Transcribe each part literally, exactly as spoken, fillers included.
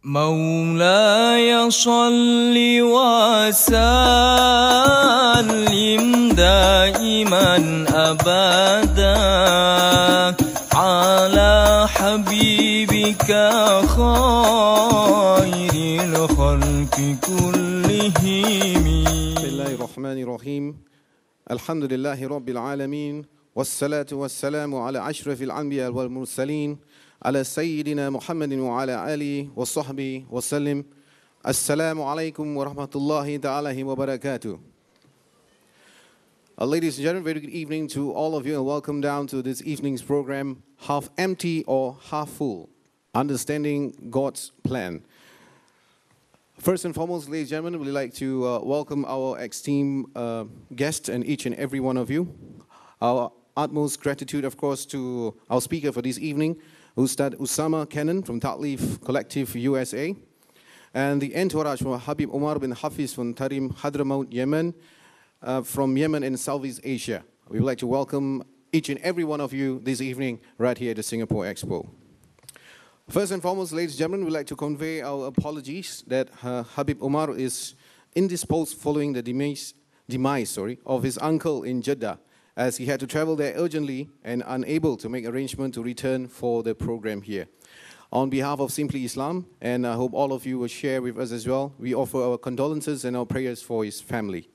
مولاي صل وسلم دائما أبدا على حبيبك خير الخلق كلهم. بسم الله الرحمن الرحيم. الحمد لله رب العالمين والصلاة والسلام على أشرف الأنبياء والمرسلين على سيدنا محمد وعلى آله وصحبه وسلم. Assalamu alaikum wa rahmatullahi ta'ala wa barakatuh. Uh, ladies and gentlemen, very good evening to all of you and welcome down to this evening's program, Half Empty or Half Full, Understanding God's Plan. First and foremost, ladies and gentlemen, we'd like to uh, welcome our esteemed uh, guests and each and every one of you. Our utmost gratitude, of course, to our speaker for this evening, Ustadh Usama Canon from Ta'leef Collective U S A, and the entourage from Habib Omar bin Hafiz from Tarim Hadramaut, Yemen, uh, from Yemen and Southeast Asia. We would like to welcome each and every one of you this evening right here at the Singapore Expo. First and foremost, ladies and gentlemen, we'd like to convey our apologies that uh, Habib Omar is indisposed following the demise, demise sorry, of his uncle in Jeddah, as he had to travel there urgently and unable to make arrangement to return for the program here. On behalf of Simply Islam, and I hope all of you will share with us as well, we offer our condolences and our prayers for his family.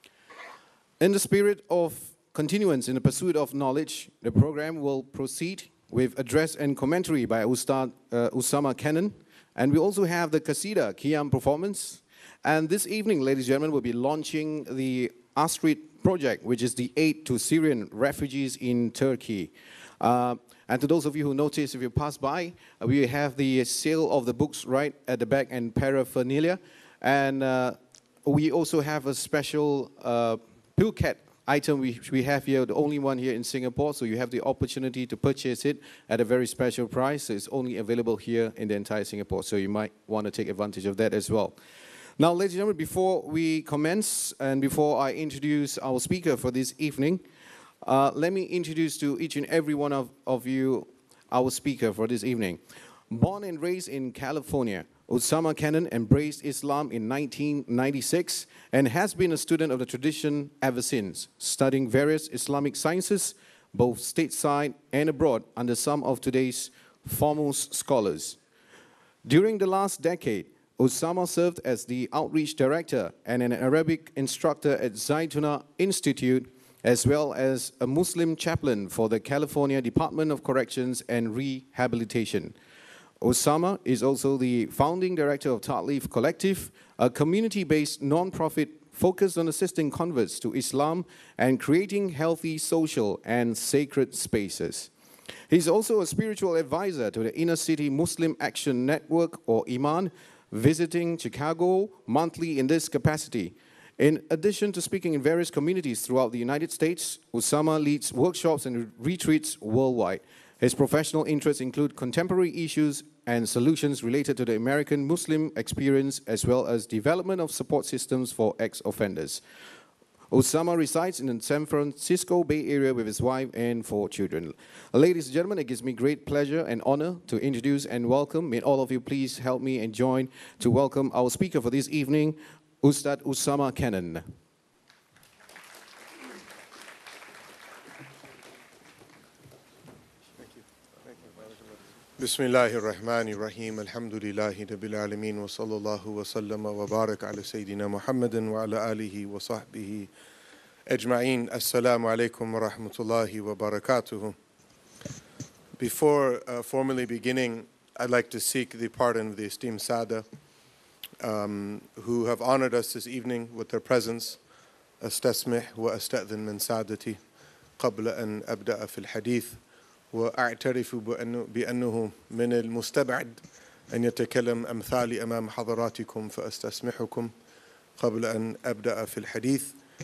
In the spirit of continuance in the pursuit of knowledge, the program will proceed with address and commentary by Ustadh uh, Usama Canon, and we also have the Qasida Qiyam performance. And this evening, ladies and gentlemen, we'll be launching the Astrid project, which is the aid to Syrian refugees in Turkey. Uh, and to those of you who notice, if you pass by, uh, we have the sale of the books right at the back and paraphernalia. And uh, we also have a special uh, Pilcat item which we have here, the only one here in Singapore. So you have the opportunity to purchase it at a very special price. So it's only available here in the entire Singapore. So you might want to take advantage of that as well. Now, ladies and gentlemen, before we commence and before I introduce our speaker for this evening, uh, let me introduce to each and every one of, of you our speaker for this evening. Born and raised in California, Usama Canon embraced Islam in nineteen ninety-six and has been a student of the tradition ever since, studying various Islamic sciences, both stateside and abroad, under some of today's foremost scholars. During the last decade, Usama served as the outreach director and an Arabic instructor at Zaytuna Institute, as well as a Muslim chaplain for the California Department of Corrections and Rehabilitation. Usama is also the founding director of Ta'leef Collective, a community-based non-profit focused on assisting converts to Islam and creating healthy social and sacred spaces. He's also a spiritual advisor to the Inner City Muslim Action Network, or Iman, visiting Chicago monthly in this capacity. In addition to speaking in various communities throughout the United States, Usama leads workshops and retreats worldwide. His professional interests include contemporary issues and solutions related to the American Muslim experience, as well as development of support systems for ex-offenders. Usama resides in the San Francisco Bay Area with his wife and four children. Ladies and gentlemen, it gives me great pleasure and honor to introduce and welcome. May all of you please help me and join to welcome our speaker for this evening, Ustadh Usama Canon. Bismillahir Rahmanir Rahim. Alhamdulillahi Rabbil Alameen wa sallallahu wa sallama wa barak ala Sayyidina Muhammadin wa ala alihi wa sahbihi ajma'een. Assalamu alaikum wa rahmatullahi wa barakatuhu. Before uh, formally beginning, I'd like to seek the pardon of the esteemed Sada um, who have honored us this evening with their presence. Astasmih wa asta'dhin min Sadati qabla an abda'a fil hadith. وأعترف بأنه من المستبعد أن يتكلم أمثالي أمام حضراتكم فأستسمحكم قبل أن أبدأ في الحديث.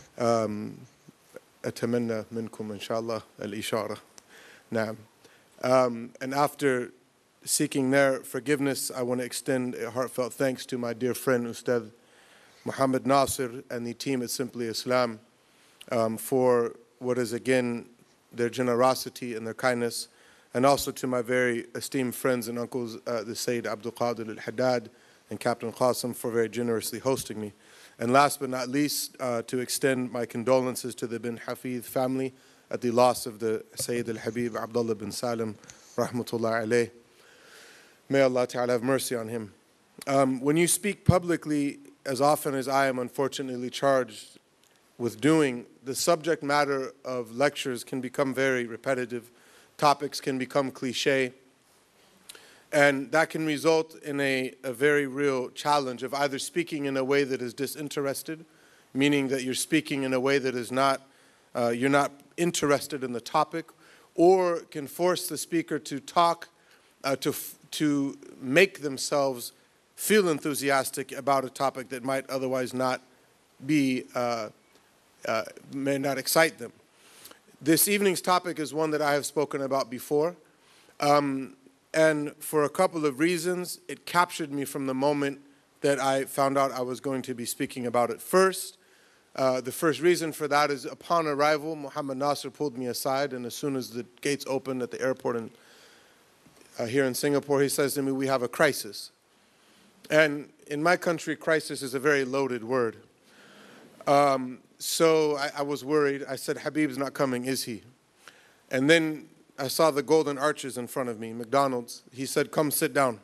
أتمنى منكم إن شاء الله الإشارة. نعم. Um, and after seeking their forgiveness, I want to extend a heartfelt thanks to my dear friend Ustadh Muhammad Nasir and the team at Simply Islam um, for what is again their generosity and their kindness and also to my very esteemed friends and uncles, uh, the Sayyid Abdul Qadir al-Haddad and Captain Qasim, for very generously hosting me. And last but not least, uh, to extend my condolences to the bin Hafid family at the loss of the Sayyid al-Habib Abdullah bin Salim, rahmatullah alayh. May Allah Ta'ala have mercy on him. Um, when you speak publicly, as often as I am unfortunately charged with doing, the subject matter of lectures can become very repetitive. Topics can become cliche. And that can result in a, a very real challenge of either speaking in a way that is disinterested, meaning that you're speaking in a way that is not, uh, you're not interested in the topic, or can force the speaker to talk, uh, to, to make themselves feel enthusiastic about a topic that might otherwise not be, uh, uh, may not excite them. This evening's topic is one that I have spoken about before. Um, And for a couple of reasons, it captured me from the moment that I found out I was going to be speaking about it first. Uh, the first reason for that is upon arrival, Muhammad Nasser pulled me aside, and as soon as the gates opened at the airport in, uh, here in Singapore, he says to me, "We have a crisis." And in my country, crisis is a very loaded word. Um, so I, I was worried. I said, "Habib's not coming, is he?" And then I saw the golden arches in front of me, McDonald's. He said, "Come sit down."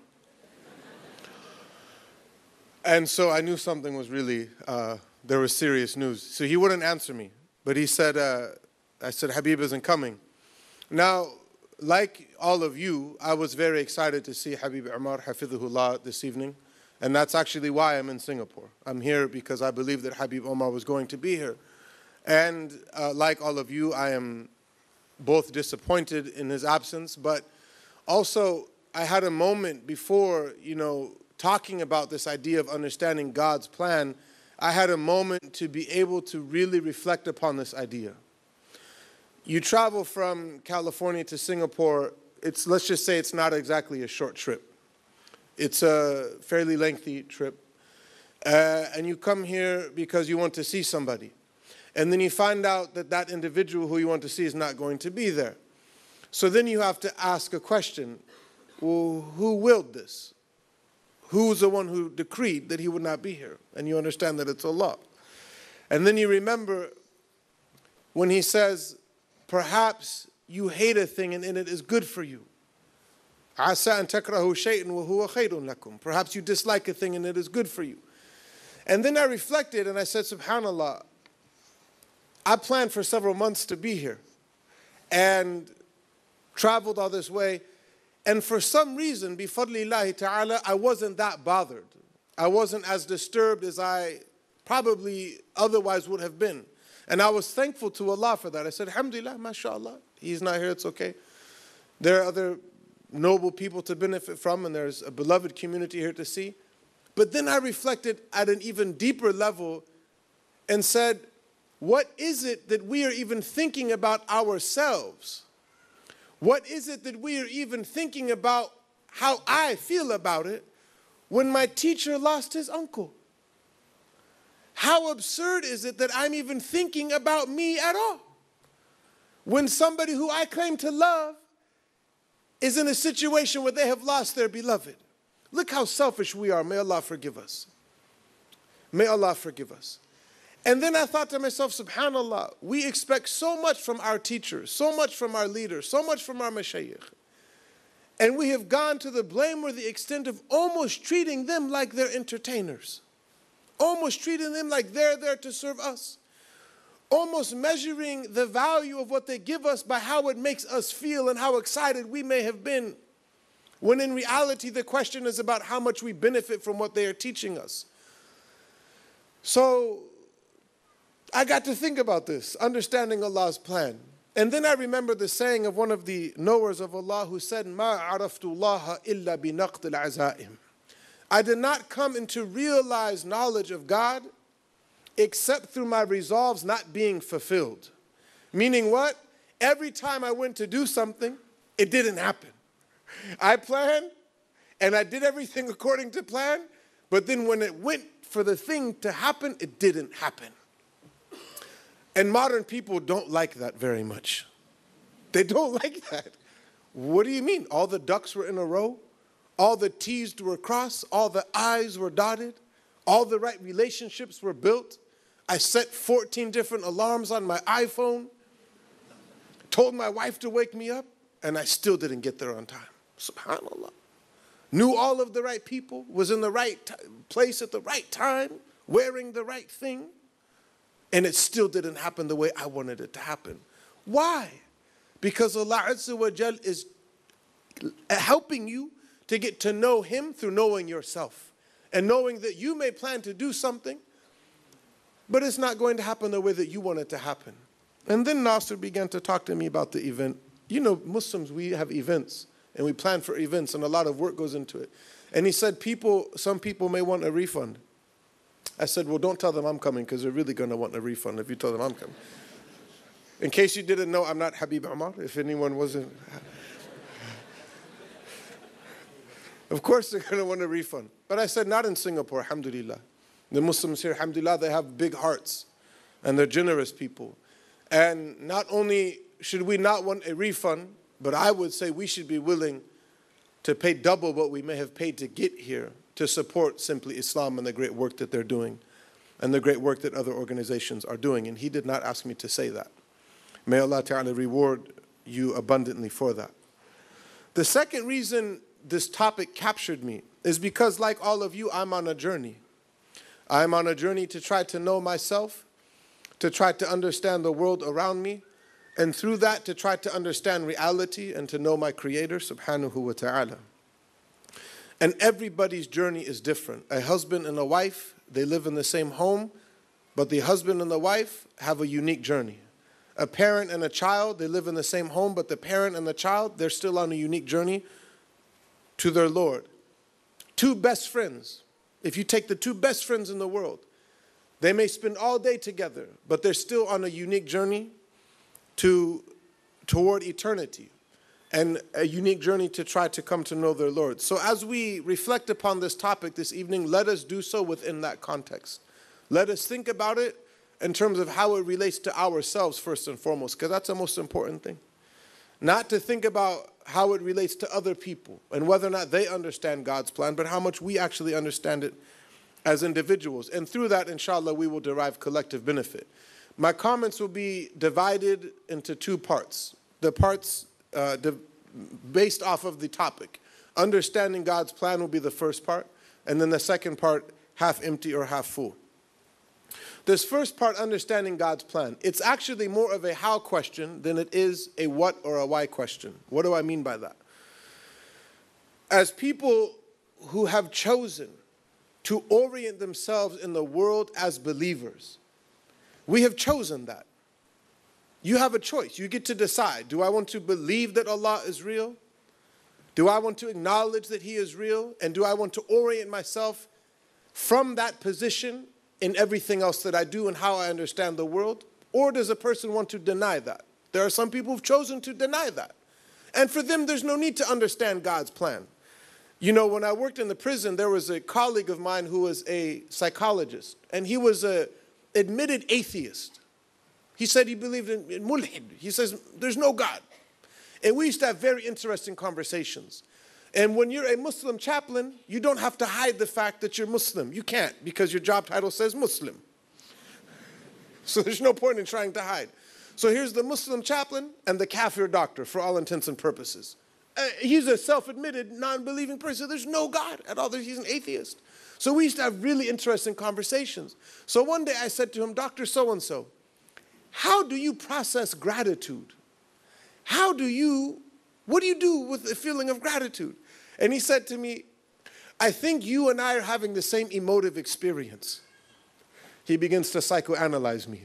And so I knew something was really, uh, there was serious news. So he wouldn't answer me. But he said, uh, I said, "Habib isn't coming." Now, like all of you, I was very excited to see Habib Umar, Hafidhullah, this evening. And that's actually why I'm in Singapore. I'm here because I believe that Habib Umar was going to be here. And uh, like all of you, I am both disappointed in his absence, but also I had a moment before, you know, talking about this idea of understanding God's plan. I had a moment to be able to really reflect upon this idea. You travel from California to Singapore, it's, let's just say it's not exactly a short trip. It's a fairly lengthy trip. Uh, and you come here because you want to see somebody. And then you find out that that individual who you want to see is not going to be there. So then you have to ask a question. Well, who willed this? Who's the one who decreed that he would not be here? And you understand that it's Allah. And then you remember when he says, perhaps you hate a thing and it is good for you. عَسَىٰ أَن تَكْرَهُ شَيْءٍ وَهُوَ خَيْرٌ لَكُمْ. Perhaps you dislike a thing and it is good for you. And then I reflected and I said, subhanallah, I planned for several months to be here and traveled all this way. And for some reason, bifadlillahi ta'ala, I wasn't that bothered. I wasn't as disturbed as I probably otherwise would have been. And I was thankful to Allah for that. I said, alhamdulillah, mashallah, he's not here, it's okay. There are other noble people to benefit from, and there's a beloved community here to see. But then I reflected at an even deeper level and said, what is it that we are even thinking about ourselves? What is it that we are even thinking about how I feel about it when my teacher lost his uncle? How absurd is it that I'm even thinking about me at all? When somebody who I claim to love is in a situation where they have lost their beloved. Look how selfish we are. May Allah forgive us. May Allah forgive us. And then I thought to myself, subhanallah, we expect so much from our teachers, so much from our leaders, so much from our mashayikh. And we have gone to the blameworthy extent of almost treating them like they're entertainers. Almost treating them like they're there to serve us. Almost measuring the value of what they give us by how it makes us feel and how excited we may have been. When in reality, the question is about how much we benefit from what they are teaching us. So I got to think about this, understanding Allah's plan. And then I remember the saying of one of the knowers of Allah who said, "Ma araftu Allah illa bi naqd al-azaim." I did not come into realized knowledge of God except through my resolves not being fulfilled. Meaning what? Every time I went to do something, it didn't happen. I planned and I did everything according to plan, but then when it went for the thing to happen, it didn't happen. And modern people don't like that very much. They don't like that. What do you mean? All the ducks were in a row? All the T's were crossed? All the I's were dotted? All the right relationships were built? I set fourteen different alarms on my iPhone, told my wife to wake me up, and I still didn't get there on time. SubhanAllah. Knew all of the right people, was in the right place at the right time, wearing the right thing, and it still didn't happen the way I wanted it to happen. Why? Because Allah Azza wa Jal is helping you to get to know Him through knowing yourself. And knowing that you may plan to do something, but it's not going to happen the way that you want it to happen. And then Nasser began to talk to me about the event. You know, Muslims, we have events, and we plan for events, and a lot of work goes into it. And he said, people, some people may want a refund. I said, well, don't tell them I'm coming, because they're really going to want a refund if you tell them I'm coming. In case you didn't know, I'm not Habib Umar, if anyone wasn't. Of course they're going to want a refund. But I said, not in Singapore, alhamdulillah. The Muslims here, alhamdulillah, they have big hearts, and they're generous people. And not only should we not want a refund, but I would say we should be willing to pay double what we may have paid to get here to support Simply Islam and the great work that they're doing and the great work that other organizations are doing. And he did not ask me to say that. May Allah Ta'ala reward you abundantly for that. The second reason this topic captured me is because, like all of you, I'm on a journey. I'm on a journey to try to know myself, to try to understand the world around me, and through that to try to understand reality and to know my Creator, subhanahu wa ta'ala. And everybody's journey is different. A husband and a wife, they live in the same home, but the husband and the wife have a unique journey. A parent and a child, they live in the same home, but the parent and the child, they're still on a unique journey to their Lord. Two best friends, if you take the two best friends in the world, they may spend all day together, but they're still on a unique journey to, toward eternity, and a unique journey to try to come to know their Lord. So as we reflect upon this topic this evening, let us do so within that context. Let us think about it in terms of how it relates to ourselves first and foremost, because that's the most important thing. Not to think about how it relates to other people and whether or not they understand God's plan, but how much we actually understand it as individuals. And through that, inshallah, we will derive collective benefit. My comments will be divided into two parts. The parts uh, based off of the topic. Understanding God's plan will be the first part, and then the second part, half empty or half full. This first part, understanding God's plan, it's actually more of a how question than it is a what or a why question. What do I mean by that? As people who have chosen to orient themselves in the world as believers, we have chosen that. You have a choice. You get to decide. Do I want to believe that Allah is real? Do I want to acknowledge that He is real? And do I want to orient myself from that position in everything else that I do and how I understand the world? Or does a person want to deny that? There are some people who've chosen to deny that. And for them, there's no need to understand God's plan. You know, when I worked in the prison, there was a colleague of mine who was a psychologist, and he was an admitted atheist. He said he believed in, in mulhid. He says, there's no God. And we used to have very interesting conversations. And when you're a Muslim chaplain, you don't have to hide the fact that you're Muslim. You can't, because your job title says Muslim. So there's no point in trying to hide. So here's the Muslim chaplain and the kafir doctor for all intents and purposes. Uh, he's a self-admitted non-believing person. There's no God at all. He's an atheist. So we used to have really interesting conversations. So one day I said to him, Doctor So-and-so, how do you process gratitude? How do you, what do you do with the feeling of gratitude? And he said to me, I think you and I are having the same emotive experience. He begins to psychoanalyze me.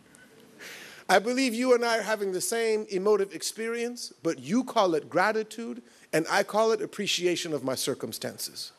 I believe you and I are having the same emotive experience, but you call it gratitude, and I call it appreciation of my circumstances.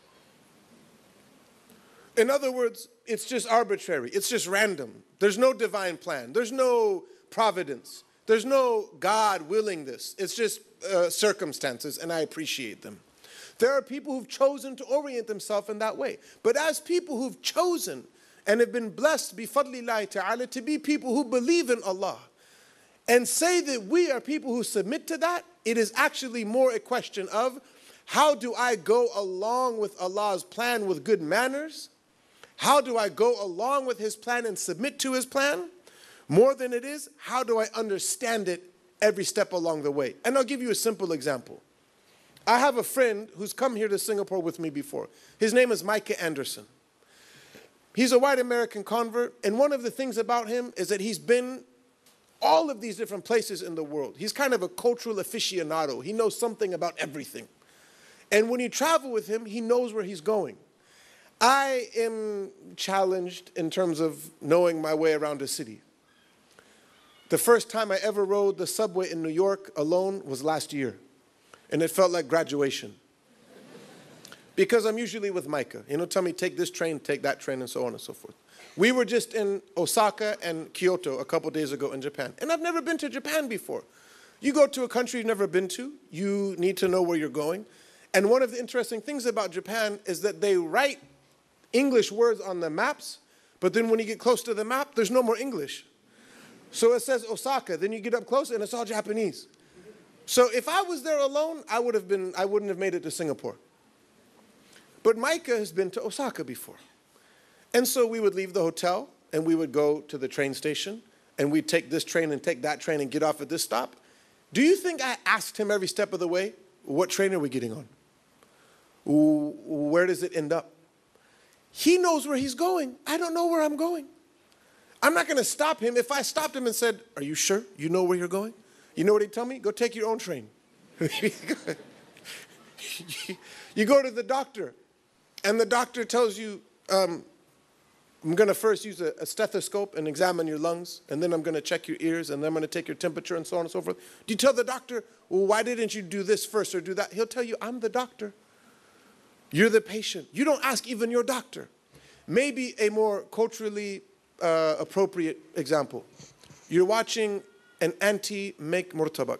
In other words, it's just arbitrary. It's just random. There's no divine plan. There's no providence. There's no God willing this. It's just uh, circumstances, and I appreciate them. There are people who've chosen to orient themselves in that way. But as people who've chosen and have been blessed bifadlillahi ta'ala to be people who believe in Allah and say that we are people who submit to that, it is actually more a question of how do I go along with Allah's plan with good manners? How do I go along with His plan and submit to His plan? More than it is, how do I understand it every step along the way? And I'll give you a simple example. I have a friend who's come here to Singapore with me before. His name is Micah Anderson. He's a white American convert, and one of the things about him is that he's been all of these different places in the world. He's kind of a cultural aficionado. He knows something about everything. And when you travel with him, he knows where he's going. I am challenged in terms of knowing my way around a city. The first time I ever rode the subway in New York alone was last year, and it felt like graduation. Because I'm usually with Micah. You know, tell me, take this train, take that train, and so on and so forth. We were just in Osaka and Kyoto a couple days ago in Japan. And I've never been to Japan before. You go to a country you've never been to, you need to know where you're going. And one of the interesting things about Japan is that they write English words on the maps, but then when you get close to the map, there's no more English. So it says Osaka, then you get up close and it's all Japanese. So if I was there alone, I would have been, I wouldn't have made it to Singapore. But Micah has been to Osaka before. And so we would leave the hotel and we would go to the train station and we'd take this train and take that train and get off at this stop. Do you think I asked him every step of the way, what train are we getting on? Where does it end up? He knows where he's going. I don't know where I'm going. I'm not going to stop him. If I stopped him and said, are you sure you know where you're going? You know what he'd tell me? Go take your own train. You go to the doctor, and the doctor tells you, um, I'm going to first use a, a stethoscope and examine your lungs, and then I'm going to check your ears, and then I'm going to take your temperature, and so on and so forth. Do you tell the doctor, well, why didn't you do this first or do that? He'll tell you, I'm the doctor. You're the patient. You don't ask even your doctor. Maybe a more culturally uh, appropriate example. You're watching an auntie make murtabak.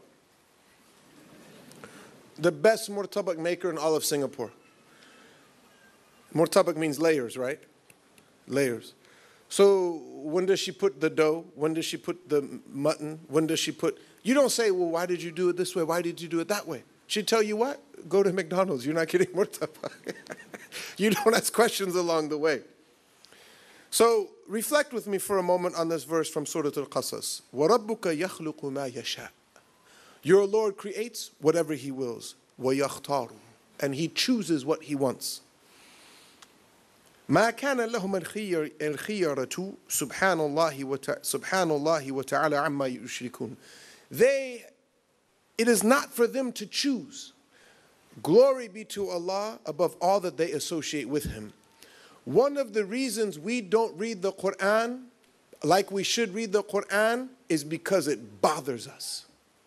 The best murtabak maker in all of Singapore. Murtabak means layers, right? Layers. So when does she put the dough? When does she put the mutton? When does she put... You don't say, well, why did you do it this way? Why did you do it that way? She'd tell you what? Go to McDonald's. You're not getting murtabak. You don't ask questions along the way. So reflect with me for a moment on this verse from Surah Al-Qasas. وَرَبُّكَ يَخْلُقُ مَا يَشَاءُ. Your Lord creates whatever He wills. وَيَخْتَارُ. And He chooses what He wants. مَا كَانَ لَهُمَ الْخِيَرَةُ سُبْحَانَ اللَّهِ وَتَعَالَى عَمَّا يُشْرِكُونَ. They, it is not for them to choose. Glory be to Allah above all that they associate with Him. One of the reasons we don't read the Quran like we should read the Quran is because it bothers us.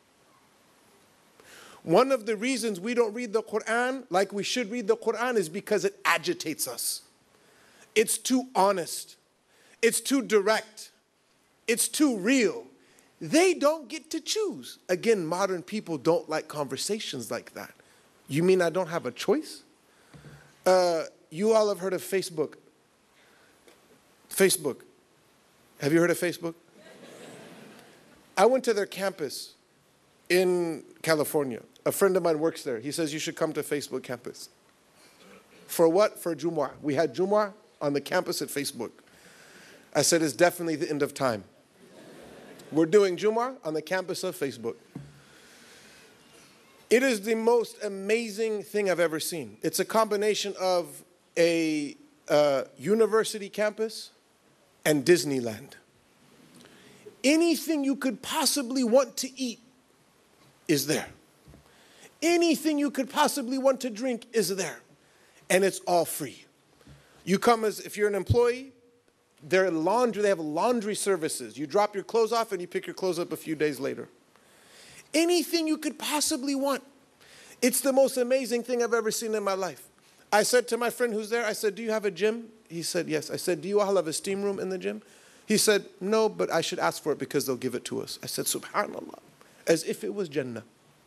One of the reasons we don't read the Quran like we should read the Quran is because it agitates us. It's too honest. It's too direct. It's too real. They don't get to choose. Again, modern people don't like conversations like that. You mean I don't have a choice? Uh, you all have heard of Facebook. Facebook. Have you heard of Facebook? I went to their campus in California. A friend of mine works there. He says you should come to Facebook campus. For what? For Jumu'ah. We had Jumu'ah on the campus at Facebook. I said it's definitely the end of time. We're doing Jumu'ah on the campus of Facebook. It is the most amazing thing I've ever seen. It's a combination of a uh, university campus and Disneyland. Anything you could possibly want to eat is there. Anything you could possibly want to drink is there. And it's all free. You come as, if you're an employee, they're laundry, they have laundry services. You drop your clothes off and you pick your clothes up a few days later. Anything you could possibly want. It's the most amazing thing I've ever seen in my life. I said to my friend who's there, I said, do you have a gym? He said, yes. I said, do you all have a steam room in the gym? He said, no, but I should ask for it because they'll give it to us. I said, subhanallah, as if it was Jannah.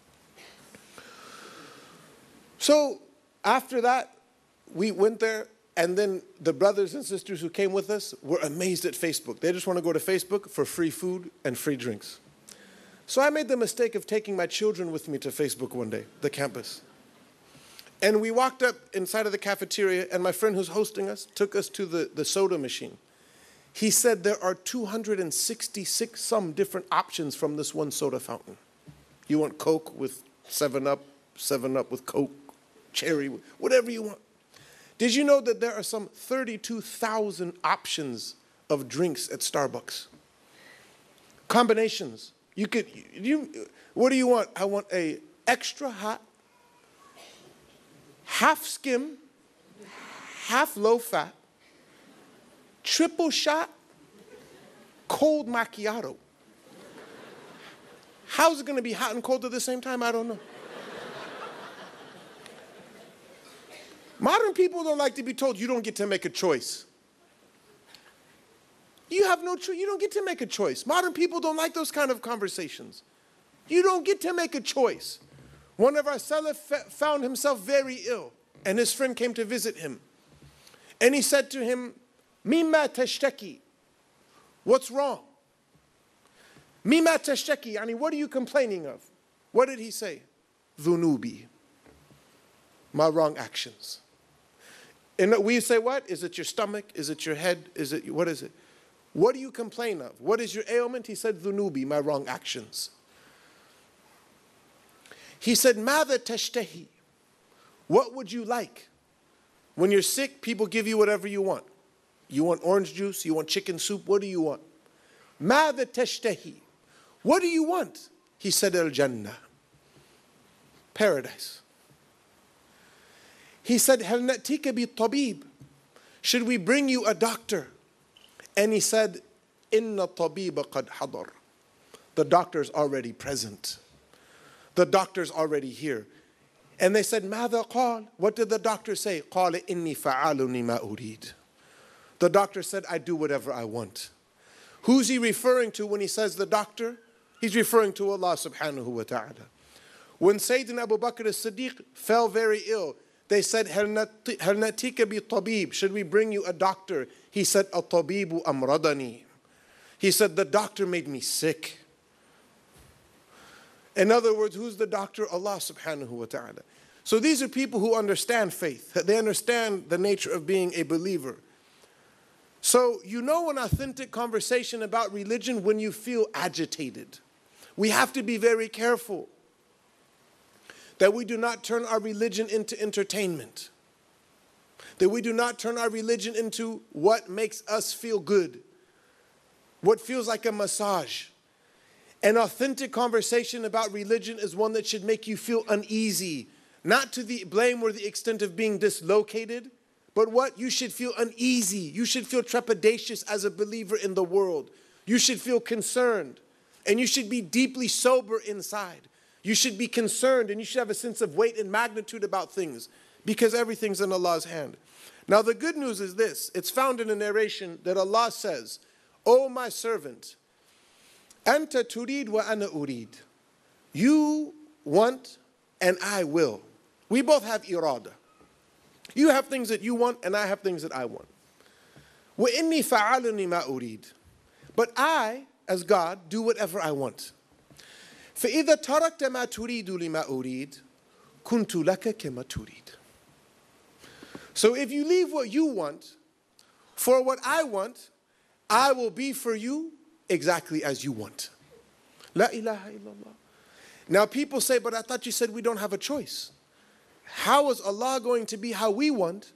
So after that, we went there, and then the brothers and sisters who came with us were amazed at Facebook. They just want to go to Facebook for free food and free drinks. So I made the mistake of taking my children with me to Facebook one day, the campus. And we walked up inside of the cafeteria, and my friend who's hosting us took us to the, the soda machine. He said there are two hundred sixty-six some different options from this one soda fountain. You want Coke with seven up, seven up with Coke, cherry, whatever you want. Did you know that there are some thirty-two thousand options of drinks at Starbucks? Combinations. You could, you, what do you want? I want a extra hot, half skim, half low fat, triple shot, cold macchiato. How's it going to be hot and cold at the same time? I don't know. Modern people don't like to be told you don't get to make a choice. You have no choice. You don't get to make a choice. Modern people don't like those kind of conversations. You don't get to make a choice. One of our salaf found himself very ill, and his friend came to visit him. And he said to him, Mimma tashtaki. What's wrong? Mimma tashtaki, yani what are you complaining of? What did he say? Dhunubi. My wrong actions. And we say what? Is it your stomach? Is it your head? Is it, what is it? What do you complain of? What is your ailment? He said, dhunubi, my wrong actions. He said, Mada tashtahi. What would you like? When you're sick, people give you whatever you want. You want orange juice? You want chicken soup? What do you want? Mada tashtahi. What do you want? He said, al-jannah. Paradise. He said, hal natika bi tabib. Should we bring you a doctor? And he said, inna tabiba qad hadar. The doctor's already present. The doctor's already here. And they said, ماذا قال? What did the doctor say? قال إني فعالني ما أريد. The doctor said, I do whatever I want. Who's he referring to when he says the doctor? He's referring to Allah subhanahu wa ta'ala. When Sayyidina Abu Bakr as-Siddiq fell very ill, they said, هل نأتيك بطبيب? Should we bring you a doctor? He said, الطبيب أمرضني. He said, the doctor made me sick. In other words, who's the doctor? Allah subhanahu wa ta'ala. So these are people who understand faith. They understand the nature of being a believer. So you know an authentic conversation about religion when you feel agitated. We have to be very careful that we do not turn our religion into entertainment. That we do not turn our religion into what makes us feel good. What feels like a massage. An authentic conversation about religion is one that should make you feel uneasy. Not to the blameworthy extent of being dislocated, but what? You should feel uneasy. You should feel trepidatious as a believer in the world. You should feel concerned. And you should be deeply sober inside. You should be concerned and you should have a sense of weight and magnitude about things because everything's in Allah's hand. Now the good news is this. It's found in a narration that Allah says, O my servant, Anta turid wa ana urid. You want and I will. We both have irada. You have things that you want and I have things that I want. Wa inni fa'aluni ma urid. But I, as God, do whatever I want. فَإِذَا تَرَكْتَ مَا تُرِيدُ لِمَا أُرِيدُ كُنْتُ لَكَ كَمَا تُرِيدُ. So if you leave what you want for what I want, I will be for you exactly as you want. La ilaha illallah. Now people say, but I thought you said we don't have a choice. How is Allah going to be how we want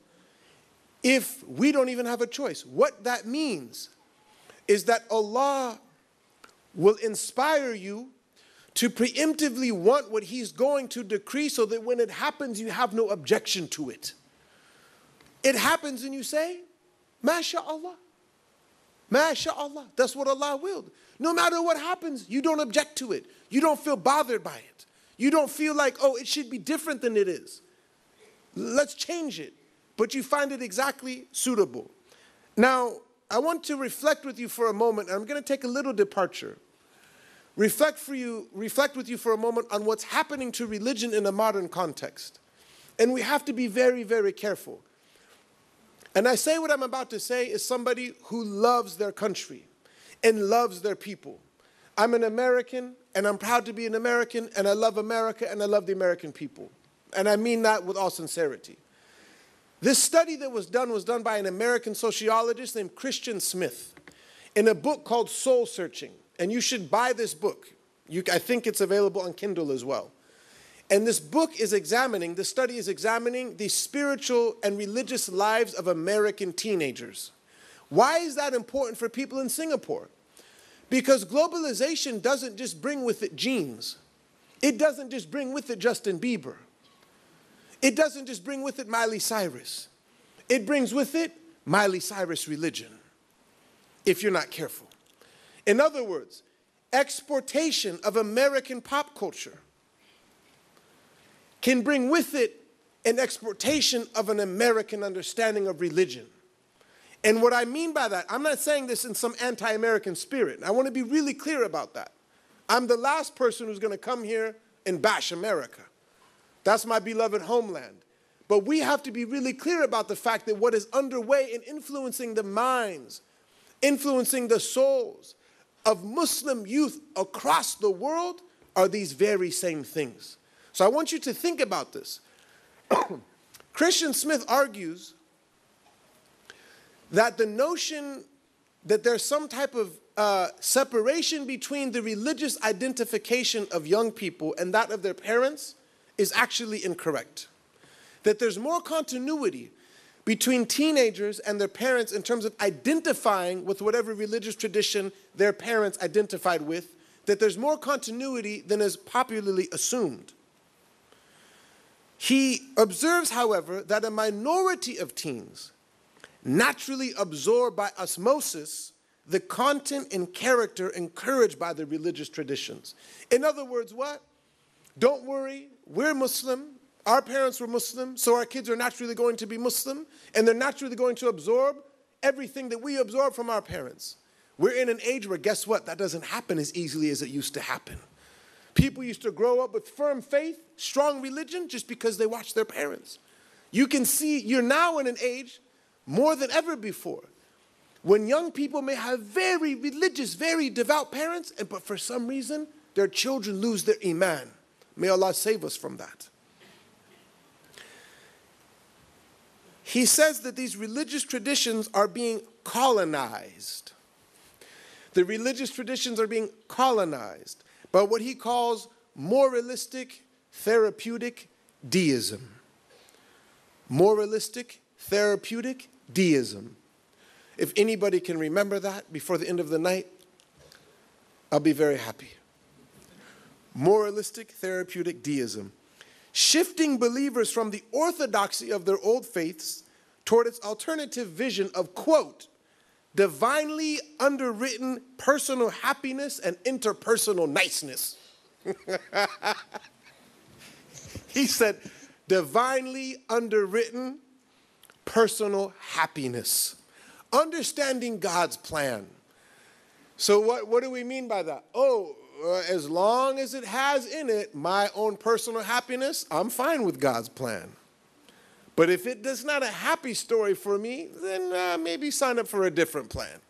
if we don't even have a choice? What that means is that Allah will inspire you to preemptively want what He's going to decree so that when it happens, you have no objection to it. It happens and you say, MashaAllah. MashaAllah. That's what Allah willed. No matter what happens, you don't object to it. You don't feel bothered by it. You don't feel like, oh, it should be different than it is. Let's change it. But you find it exactly suitable. Now, I want to reflect with you for a moment, and I'm going to take a little departure. Reflect for you, reflect with you for a moment on what's happening to religion in a modern context. And we have to be very, very careful. And I say what I'm about to say is somebody who loves their country and loves their people. I'm an American. and I'm proud to be an American, and I love America, and I love the American people. And I mean that with all sincerity. This study that was done was done by an American sociologist named Christian Smith in a book called Soul Searching. And you should buy this book. You, I think it's available on Kindle as well. And this book is examining, the study is examining the spiritual and religious lives of American teenagers. Why is that important for people in Singapore? Because globalization doesn't just bring with it genes. It doesn't just bring with it Justin Bieber. It doesn't just bring with it Miley Cyrus. It brings with it Miley Cyrus religion, if you're not careful. In other words, exportation of American pop culture can bring with it an exportation of an American understanding of religion. And what I mean by that, I'm not saying this in some anti-American spirit. I want to be really clear about that. I'm the last person who's going to come here and bash America. That's my beloved homeland. But we have to be really clear about the fact that what is underway in influencing the minds, influencing the souls of Muslim youth across the world are these very same things. So I want you to think about this. Christian Smith argues that the notion that there's some type of uh, separation between the religious identification of young people and that of their parents is actually incorrect. That there's more continuity between teenagers and their parents in terms of identifying with whatever religious tradition their parents identified with, that there's more continuity than is popularly assumed. He observes, however, that a minority of teens naturally absorb by osmosis the content and character encouraged by the religious traditions. In other words, what? Don't worry, we're Muslim, our parents were Muslim, so our kids are naturally going to be Muslim, and they're naturally going to absorb everything that we absorb from our parents. We're in an age where, guess what? That doesn't happen as easily as it used to happen. People used to grow up with firm faith, strong religion, just because they watched their parents. You can see you're now in an age, more than ever before, when young people may have very religious, very devout parents, and but for some reason, their children lose their iman. May Allah save us from that. He says that these religious traditions are being colonized. The religious traditions are being colonized by what he calls moralistic, therapeutic deism. Moralistic, therapeutic deism. If anybody can remember that before the end of the night, I'll be very happy. Moralistic, therapeutic deism. Shifting believers from the orthodoxy of their old faiths toward its alternative vision of, quote, divinely underwritten personal happiness and interpersonal niceness. He said, divinely underwritten personal happiness. Understanding God's plan. So what, what do we mean by that? Oh, uh, as long as it has in it my own personal happiness, I'm fine with God's plan. But if it does not a happy story for me, then uh, maybe sign up for a different plan.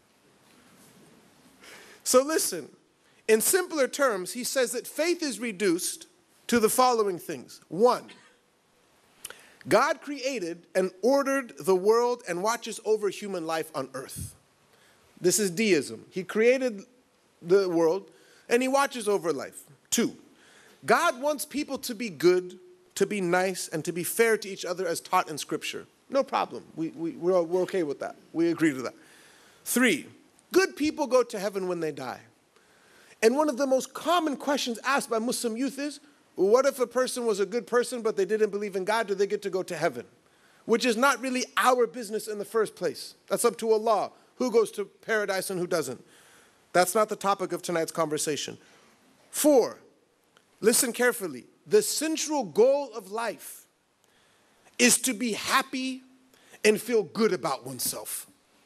So listen, in simpler terms, he says that faith is reduced to the following things. One, God created and ordered the world and watches over human life on earth. This is deism. He created the world and he watches over life. Two, God wants people to be good, to be nice, and to be fair to each other as taught in Scripture. No problem. We, we, we're, we're okay with that. We agree to that. Three, good people go to heaven when they die. And one of the most common questions asked by Muslim youth is, what if a person was a good person but they didn't believe in God? Do they get to go to heaven? Which is not really our business in the first place. That's up to Allah. Who goes to paradise and who doesn't? That's not the topic of tonight's conversation. Four, listen carefully. The central goal of life is to be happy and feel good about oneself.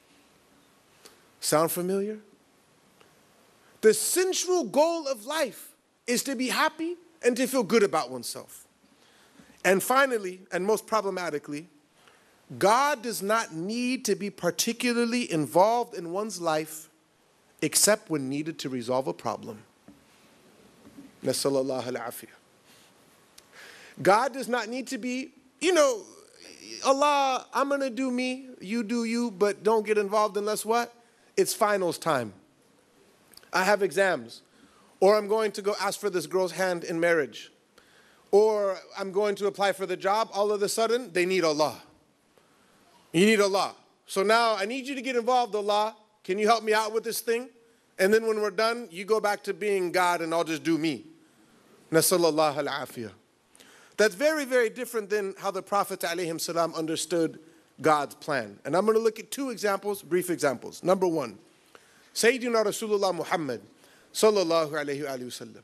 Sound familiar? The central goal of life is to be happy and to feel good about oneself. And finally, and most problematically, God does not need to be particularly involved in one's life except when needed to resolve a problem. Nasallallahu al-afiyah. God does not need to be, you know, Allah, I'm going to do me, you do you, but don't get involved unless what? It's finals time. I have exams. Or I'm going to go ask for this girl's hand in marriage. Or I'm going to apply for the job. All of a sudden, they need Allah. You need Allah. So now I need you to get involved, Allah. Can you help me out with this thing? And then when we're done, you go back to being God and I'll just do me. Nasallallahu al-afiyah. That's very, very different than how the Prophet ﷺ understood God's plan. And I'm going to look at two examples, brief examples. Number one, Sayyidina Rasulullah Muhammad sallallahu alayhi wa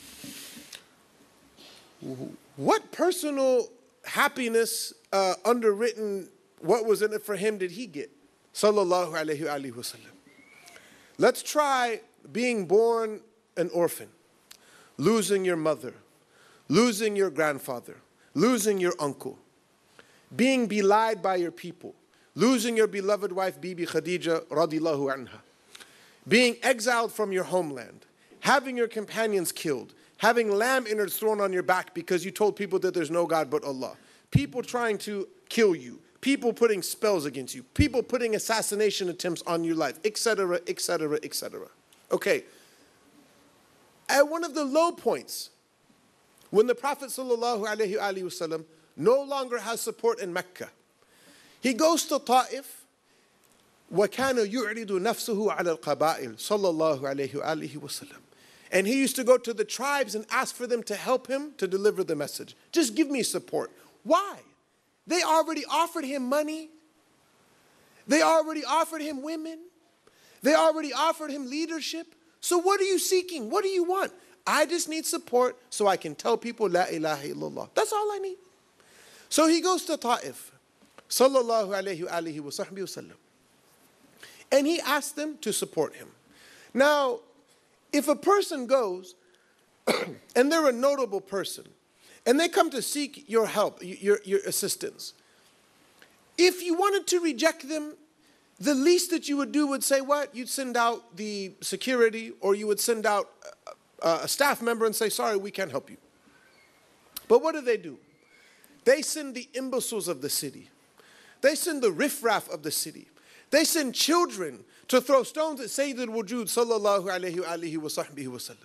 sallam. What personal happiness, uh, underwritten, what was in it for him did he get? Sallallahu alayhi wa sallam. Let's try being born an orphan, losing your mother, losing your grandfather, losing your uncle, being belied by your people, losing your beloved wife Bibi Khadija radiyallahu anha, being exiled from your homeland, having your companions killed, having lamb innards thrown on your back because you told people that there's no God but Allah, people trying to kill you, people putting spells against you, people putting assassination attempts on your life, et cetera, et cetera, et cetera. Okay, at one of the low points, when the Prophet sallallahu alaihi wasallam no longer has support in Mecca, he goes to Ta'if. وَكَانَ يُعْرِضُ نَفْسُهُ عَلَى الْقَبَائِلِ صلى الله عليه وآله وسلم. And he used to go to the tribes and ask for them to help him to deliver the message. Just give me support. Why? They already offered him money. They already offered him women. They already offered him leadership. So what are you seeking? What do you want? I just need support so I can tell people La ilaha illallah. That's all I need. So he goes to Ta'if. Sallallahu alayhi wa alihi wa sahbihi wa sallam. And he asked them to support him. Now, if a person goes, and they're a notable person, and they come to seek your help, your, your assistance, if you wanted to reject them, the least that you would do would say what? You'd send out the security, or you would send out a, a staff member and say, sorry, we can't help you. But what do they do? They send the imbeciles of the city. They send the riffraff of the city. They send children to throw stones at Sayyid al-Wujud sallallahu alayhi wa alihi wa sahbihi wa sallam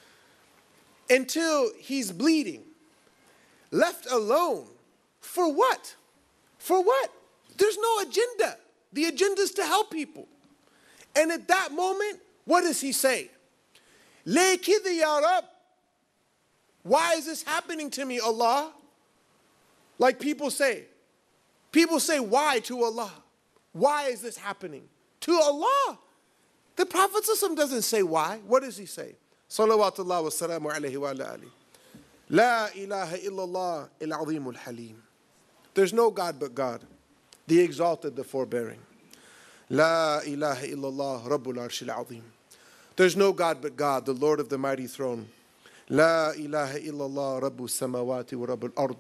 until he's bleeding, left alone. For what? For what? There's no agenda. The agenda is to help people. And at that moment, what does he say? Le kidhi ya Rab. Why is this happening to me, Allah? Like people say. People say why to Allah. Why is this happening? To Allah. The Prophet doesn't say why. What does he say? Salawatullah wa salamu alayhi wa ala alihi. La ilaha illallah il-azim al-halim. There's no God but God, the exalted, the forbearing. La ilaha illallah rabbul arshil azim. There's no God but God, the Lord of the mighty throne. La ilaha illallah rabbu samawati wa rabbul ard.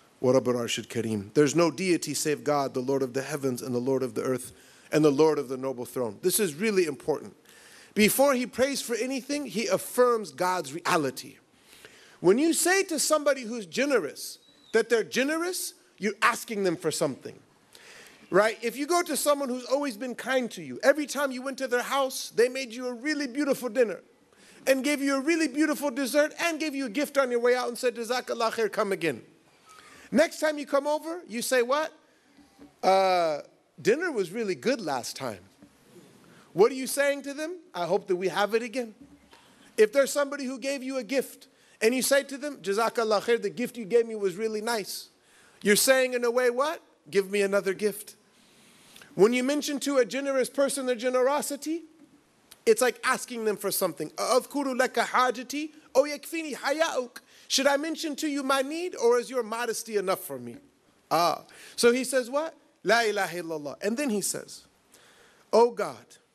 There's no deity save God, the Lord of the heavens and the Lord of the earth and the Lord of the noble throne. This is really important. Before he prays for anything, he affirms God's reality. When you say to somebody who's generous that they're generous, you're asking them for something. Right? If you go to someone who's always been kind to you, every time you went to their house, they made you a really beautiful dinner and gave you a really beautiful dessert and gave you a gift on your way out and said, Jazakallah khair, come again. Next time you come over, you say what? Uh, dinner was really good last time. What are you saying to them? I hope that we have it again. If there's somebody who gave you a gift and you say to them, Jazakallah khair, the gift you gave me was really nice. You're saying in a way what? Give me another gift. When you mention to a generous person their generosity, it's like asking them for something. أَأَذْكُرُ لَكَ حَاجَتِي أَوْ يَكْفِينِي حَيَاؤُكَ. Should I mention to you my need, or is your modesty enough for me? Ah. So he says what? La ilaha illallah. And then he says, oh God,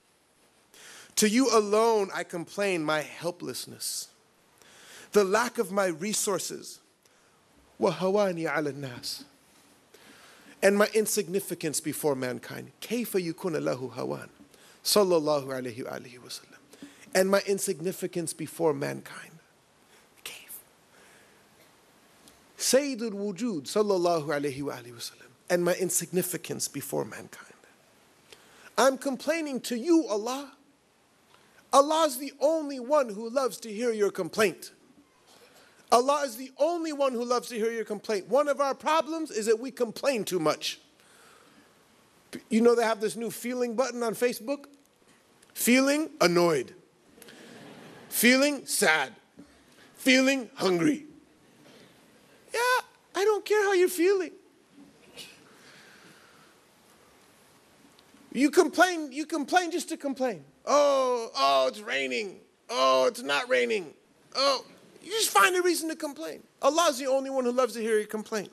to you alone I complain my helplessness, the lack of my resources, وَهَوَانِي عَلَى النَّاسِ, and my insignificance before mankind. كَيْفَ يُكُنَ لَهُ هَوَانِ Sallallahu alayhi wa alihi wa sallam. And my insignificance before mankind. Sayyidul Wujud, sallallahu alayhi wa alayhi wa sallam, and my insignificance before mankind. I'm complaining to you, Allah. Allah is the only one who loves to hear your complaint. Allah is the only one who loves to hear your complaint. One of our problems is that we complain too much. You know they have this new feeling button on Facebook? Feeling annoyed. Feeling sad. Feeling hungry. Yeah, I don't care how you're feeling. You complain, you complain just to complain. Oh, oh, it's raining. Oh, it's not raining. Oh, you just find a reason to complain. Allah is the only one who loves to hear your complaint.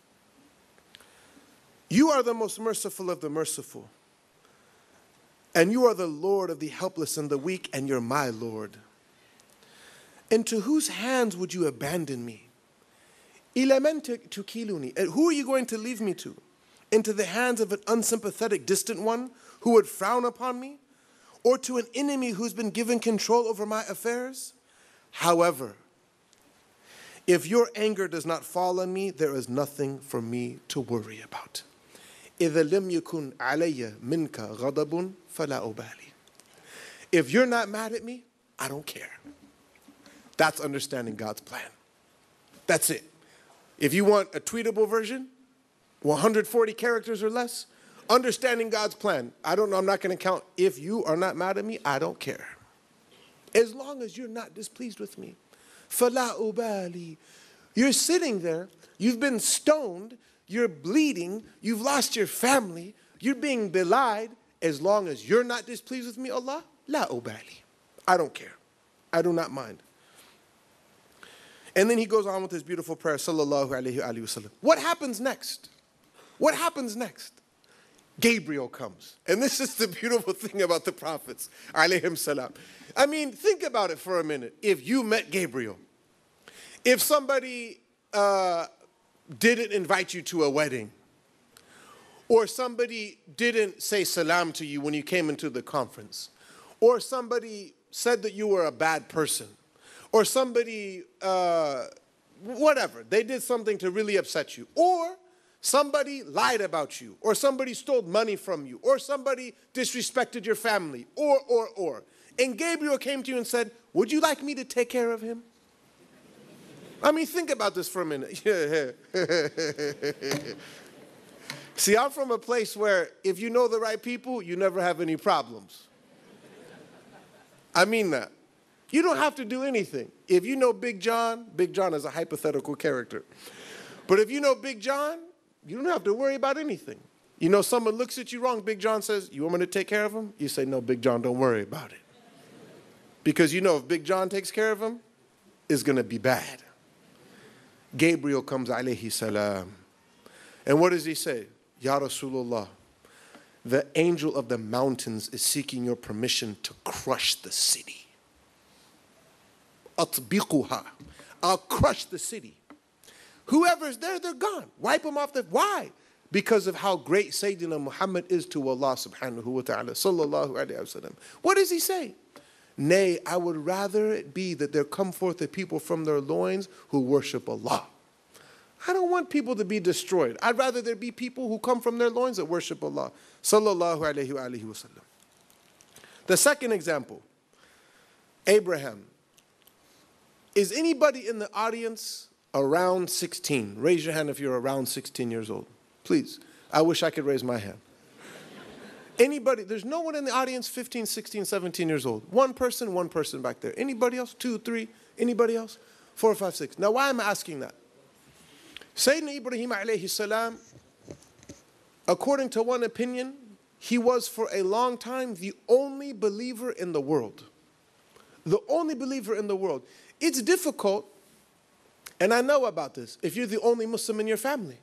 You are the most merciful of the merciful. And you are the Lord of the helpless and the weak, and you're my Lord. Into whose hands would you abandon me? إِلَى مَنْ تُكِلُونِي? And who are you going to leave me to? Into the hands of an unsympathetic, distant one who would frown upon me? Or to an enemy who's been given control over my affairs? However, if your anger does not fall on me, there is nothing for me to worry about. إِذَا لَمْ يَكُنْ عَلَيَّ مِنْكَ غَضَبٌ فَلَا أُبَالِي. If you're not mad at me, I don't care. That's understanding God's plan. That's it. If you want a tweetable version, one hundred forty characters or less, understanding God's plan. I don't know, I'm not going to count. If you are not mad at me, I don't care. As long as you're not displeased with me. فَلَا أُبَالِي. You're sitting there, you've been stoned, you're bleeding, you've lost your family, you're being belied. As long as you're not displeased with me, Allah, la ubali. I don't care. I do not mind. And then he goes on with his beautiful prayer, sallallahu alayhi wa sallam. What happens next? What happens next? Gabriel comes. And this is the beautiful thing about the prophets, alayhim salam. I mean, think about it for a minute. If you met Gabriel, if somebody uh, didn't invite you to a wedding, or somebody didn't say salam to you when you came into the conference, or somebody said that you were a bad person, or somebody, uh, whatever, they did something to really upset you, or somebody lied about you, or somebody stole money from you, or somebody disrespected your family, or, or, or. And Gabriel came to you and said, would you like me to take care of him? I mean, think about this for a minute. See, I'm from a place where if you know the right people, you never have any problems. I mean that. You don't have to do anything. If you know Big John, Big John is a hypothetical character. But if you know Big John, you don't have to worry about anything. You know, someone looks at you wrong, Big John says, you want me to take care of him? You say, no, Big John, don't worry about it. Because you know if Big John takes care of him, it's going to be bad. Gabriel comes, alayhi salam. And what does he say? Ya Rasulullah, the angel of the mountains is seeking your permission to crush the city. Atbiquha. I'll crush the city. Whoever's there, they're gone. Wipe them off the... Why? Because of how great Sayyidina Muhammad is to Allah subhanahu wa ta'ala. Sallallahu alayhi wa sallam. What does he say? Nay, I would rather it be that there come forth a people from their loins who worship Allah. I don't want people to be destroyed. I'd rather there be people who come from their loins that worship Allah. Sallallahu alayhi wa alayhi wa sallam. The second example, Abraham. Is anybody in the audience around sixteen? Raise your hand if you're around sixteen years old. Please. I wish I could raise my hand. Anybody, there's no one in the audience fifteen, sixteen, seventeen years old. One person, one person back there. Anybody else? Two, three? Anybody else? Four, five, six. Now why am I asking that? Sayyidina Ibrahim alayhi salam, according to one opinion, he was for a long time the only believer in the world. The only believer in the world. It's difficult, and I know about this, if you're the only Muslim in your family.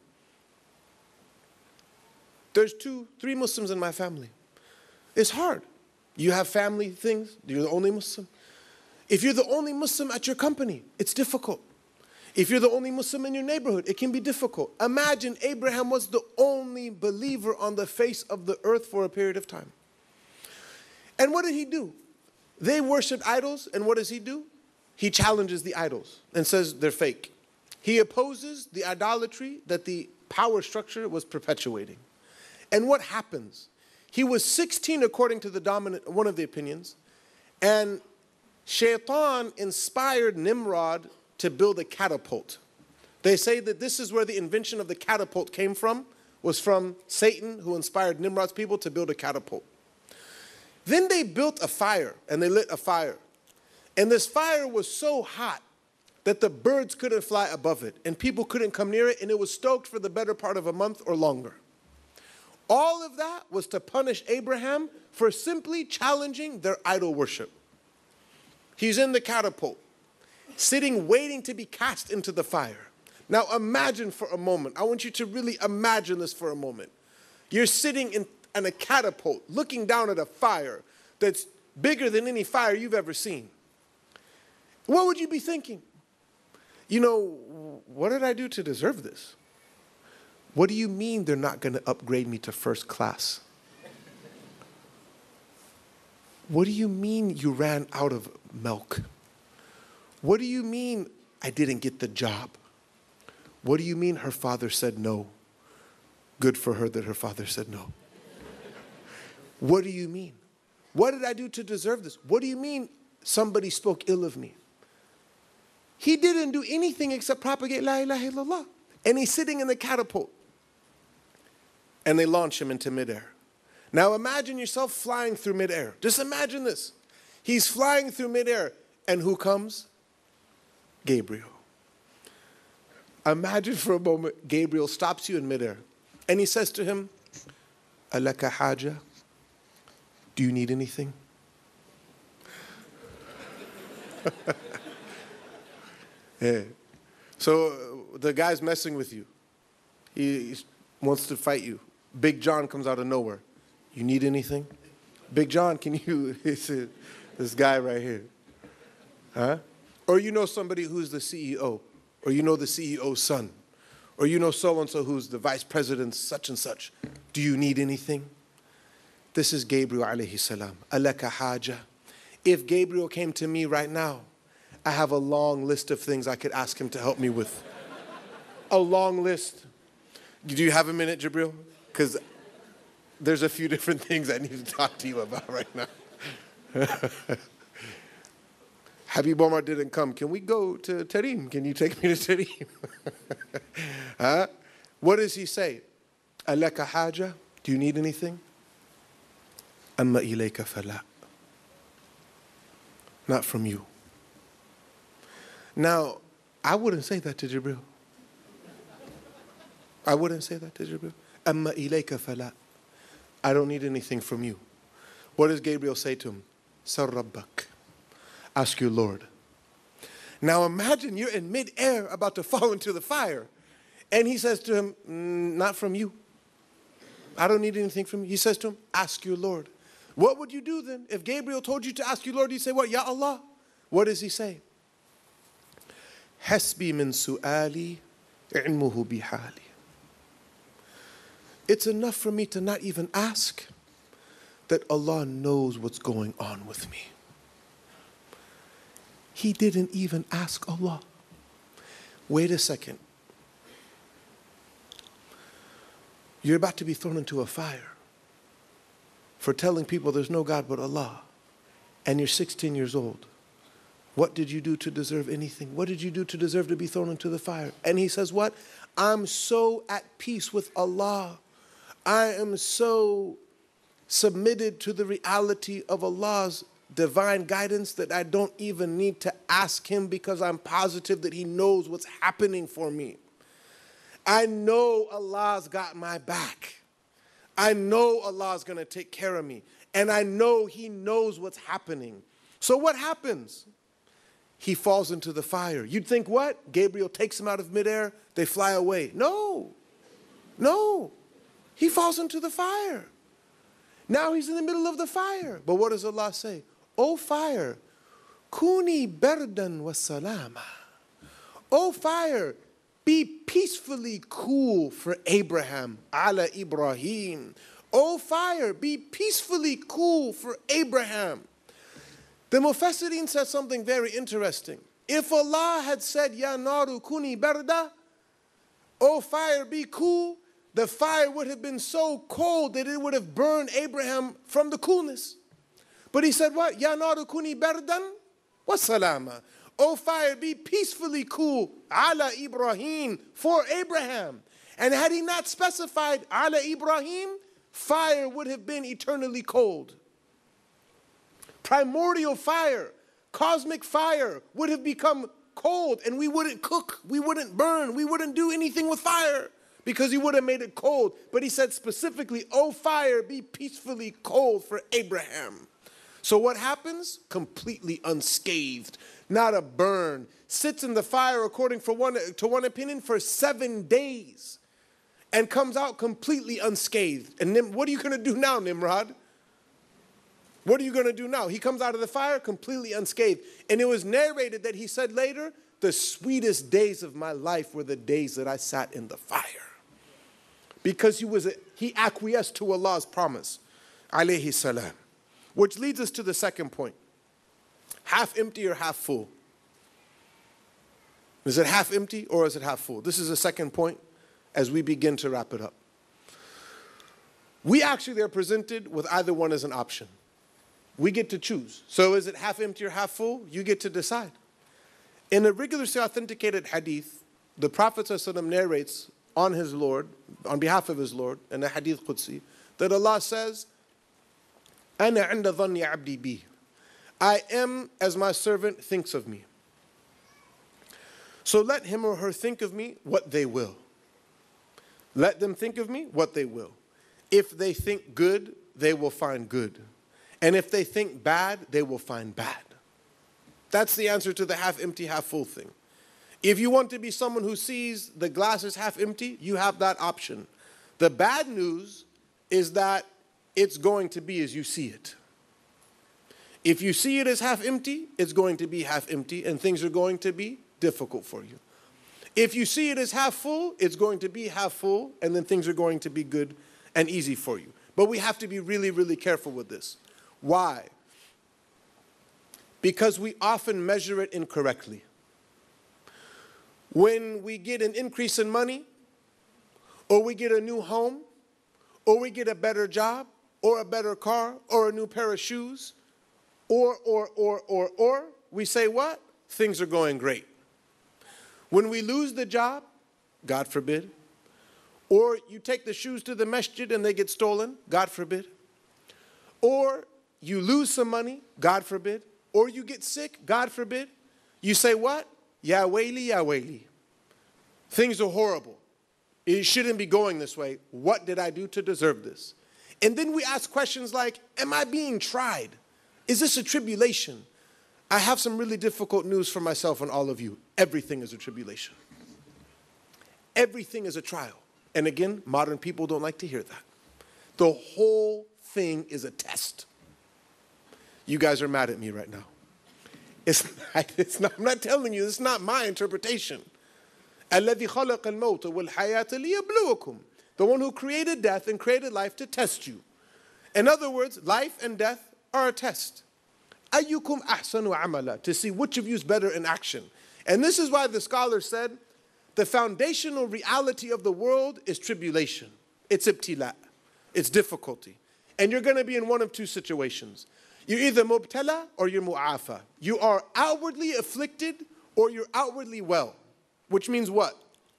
There's two, three Muslims in my family. It's hard. You have family things, you're the only Muslim. If you're the only Muslim at your company, it's difficult. If you're the only Muslim in your neighborhood, it can be difficult. Imagine Abraham was the only believer on the face of the earth for a period of time. And what did he do? They worshiped idols, and what does he do? He challenges the idols and says they're fake. He opposes the idolatry that the power structure was perpetuating. And what happens? He was sixteen according to the dominant, one of the opinions, and Shaitan inspired Nimrod to build a catapult. They say that this is where the invention of the catapult came from, was from Satan, who inspired Nimrod's people to build a catapult. Then they built a fire, and they lit a fire. And this fire was so hot that the birds couldn't fly above it, and people couldn't come near it, and it was stoked for the better part of a month or longer. All of that was to punish Abraham for simply challenging their idol worship. He's in the catapult, sitting, waiting to be cast into the fire. Now imagine for a moment, I want you to really imagine this for a moment. You're sitting in, in a catapult, looking down at a fire that's bigger than any fire you've ever seen. What would you be thinking? You know, what did I do to deserve this? What do you mean they're not going to upgrade me to first class? What do you mean you ran out of milk? What do you mean I didn't get the job? What do you mean her father said no? Good for her that her father said no. What do you mean? What did I do to deserve this? What do you mean somebody spoke ill of me? He didn't do anything except propagate La ilaha illallah. And he's sitting in the catapult. And they launch him into midair. Now imagine yourself flying through midair. Just imagine this. He's flying through midair. And who comes? Gabriel. Imagine for a moment, Gabriel stops you in midair. And he says to him, Alaka haja? Do you need anything? Yeah. So uh, the guy's messing with you. He, he wants to fight you. Big John comes out of nowhere. You need anything? Big John, can you, he said, this guy right here. Huh? Or you know somebody who's the C E O. Or you know the C E O's son. Or you know so-and-so who's the vice president, such and such. Do you need anything? This is Gabriel alayhi salam. Alaka haja. If Gabriel came to me right now, I have a long list of things I could ask him to help me with. A long list. Do you have a minute, Jibril? Because there's a few different things I need to talk to you about right now. Habib Omar didn't come. Can we go to Tarim? Can you take me to Tarim? Huh? What does he say? Alaka haja? Do you need anything? Amma ilayka fala. Not from you. Now, I wouldn't say that to Jibril. I wouldn't say that to Jibril. Amma ilayka fala. I don't need anything from you. What does Gabriel say to him? Sar rabbak. Ask your Lord. Now imagine you're in mid-air about to fall into the fire. And he says to him, mm, not from you. I don't need anything from you. He says to him, ask your Lord. What would you do then? If Gabriel told you to ask your Lord, you say what? Ya Allah. What does he say? Hasbi min su'ali ilmuhu bihali. It's enough for me to not even ask that Allah knows what's going on with me. He didn't even ask Allah. Wait a second. You're about to be thrown into a fire for telling people there's no God but Allah, and you're sixteen years old. What did you do to deserve anything? What did you do to deserve to be thrown into the fire? And he says what? I'm so at peace with Allah. I am so submitted to the reality of Allah's divine guidance that I don't even need to ask him, because I'm positive that he knows what's happening for me. I know Allah's got my back. I know Allah's going to take care of me. And I know he knows what's happening. So what happens? He falls into the fire. You'd think what? Gabriel takes him out of midair, they fly away. No. No. He falls into the fire. Now he's in the middle of the fire. But what does Allah say? O fire, kuni berdan wa salama. O fire, be peacefully cool for Abraham, ala Ibrahim. O fire, be peacefully cool for Abraham. The Mufassirin says something very interesting. If Allah had said, Ya naru kuni barda, oh fire, be cool, the fire would have been so cold that it would have burned Abraham from the coolness. But he said what? Ya naru kuni bardan wa salama. Oh fire, be peacefully cool, ala Ibrahim, for Abraham. And had he not specified ala Ibrahim, fire would have been eternally cold. Primordial fire, cosmic fire would have become cold, and we wouldn't cook, we wouldn't burn, we wouldn't do anything with fire because he would have made it cold. But he said specifically, oh fire, be peacefully cold for Abraham. So what happens? Completely unscathed, not a burn. Sits in the fire, according for one, to one opinion, for seven days and comes out completely unscathed. And Nim, what are you going to do now, Nimrod? What are you going to do now? He comes out of the fire completely unscathed. And it was narrated that he said later, the sweetest days of my life were the days that I sat in the fire. Because he, was a, he acquiesced to Allah's promise, alayhi salam. Which leads us to the second point. Half empty or half full? Is it half empty or is it half full? This is the second point as we begin to wrap it up. We actually are presented with either one as an option. We get to choose. So is it half empty or half full? You get to decide. In a rigorously authenticated hadith, the Prophet ﷺ narrates on his Lord, on behalf of his Lord, in a hadith Qudsi, that Allah says, أَنَا عِنْدَ ظَنِّ عَبْدِي بِي. I am as my servant thinks of me. So let him or her think of me what they will. Let them think of me what they will. If they think good, they will find good. And if they think bad, they will find bad. That's the answer to the half empty, half full thing. If you want to be someone who sees the glass is half empty, you have that option. The bad news is that it's going to be as you see it. If you see it as half empty, it's going to be half empty and things are going to be difficult for you. If you see it as half full, it's going to be half full and then things are going to be good and easy for you. But we have to be really, really careful with this. Why? Because we often measure it incorrectly. When we get an increase in money, or we get a new home, or we get a better job, or a better car, or a new pair of shoes, or, or, or, or, or, we say what? Things are going great. When we lose the job, God forbid, or you take the shoes to the masjid and they get stolen, God forbid, or you lose some money, God forbid, or you get sick, God forbid, you say what? Ya waili, ya waili. Things are horrible. It shouldn't be going this way. What did I do to deserve this? And then we ask questions like, am I being tried? Is this a tribulation? I have some really difficult news for myself and all of you. Everything is a tribulation. Everything is a trial. And again, modern people don't like to hear that. The whole thing is a test. You guys are mad at me right now. It's not, it's not, I'm not telling you, it's not my interpretation. الَّذِي خَلَقَ الْمَوْتَ وَالْحَيَاةَ لِيَبْلُوَكُمْ. The one who created death and created life to test you. In other words, life and death are a test. أَيُّكُمْ أَحْسَنُ عَمَلًا. To see which of you is better in action. And this is why the scholar said, the foundational reality of the world is tribulation. It's ibtila. It's difficulty. And you're going to be in one of two situations. You're either mubtala or you're mu'afa. You are outwardly afflicted or you're outwardly well. Which means what?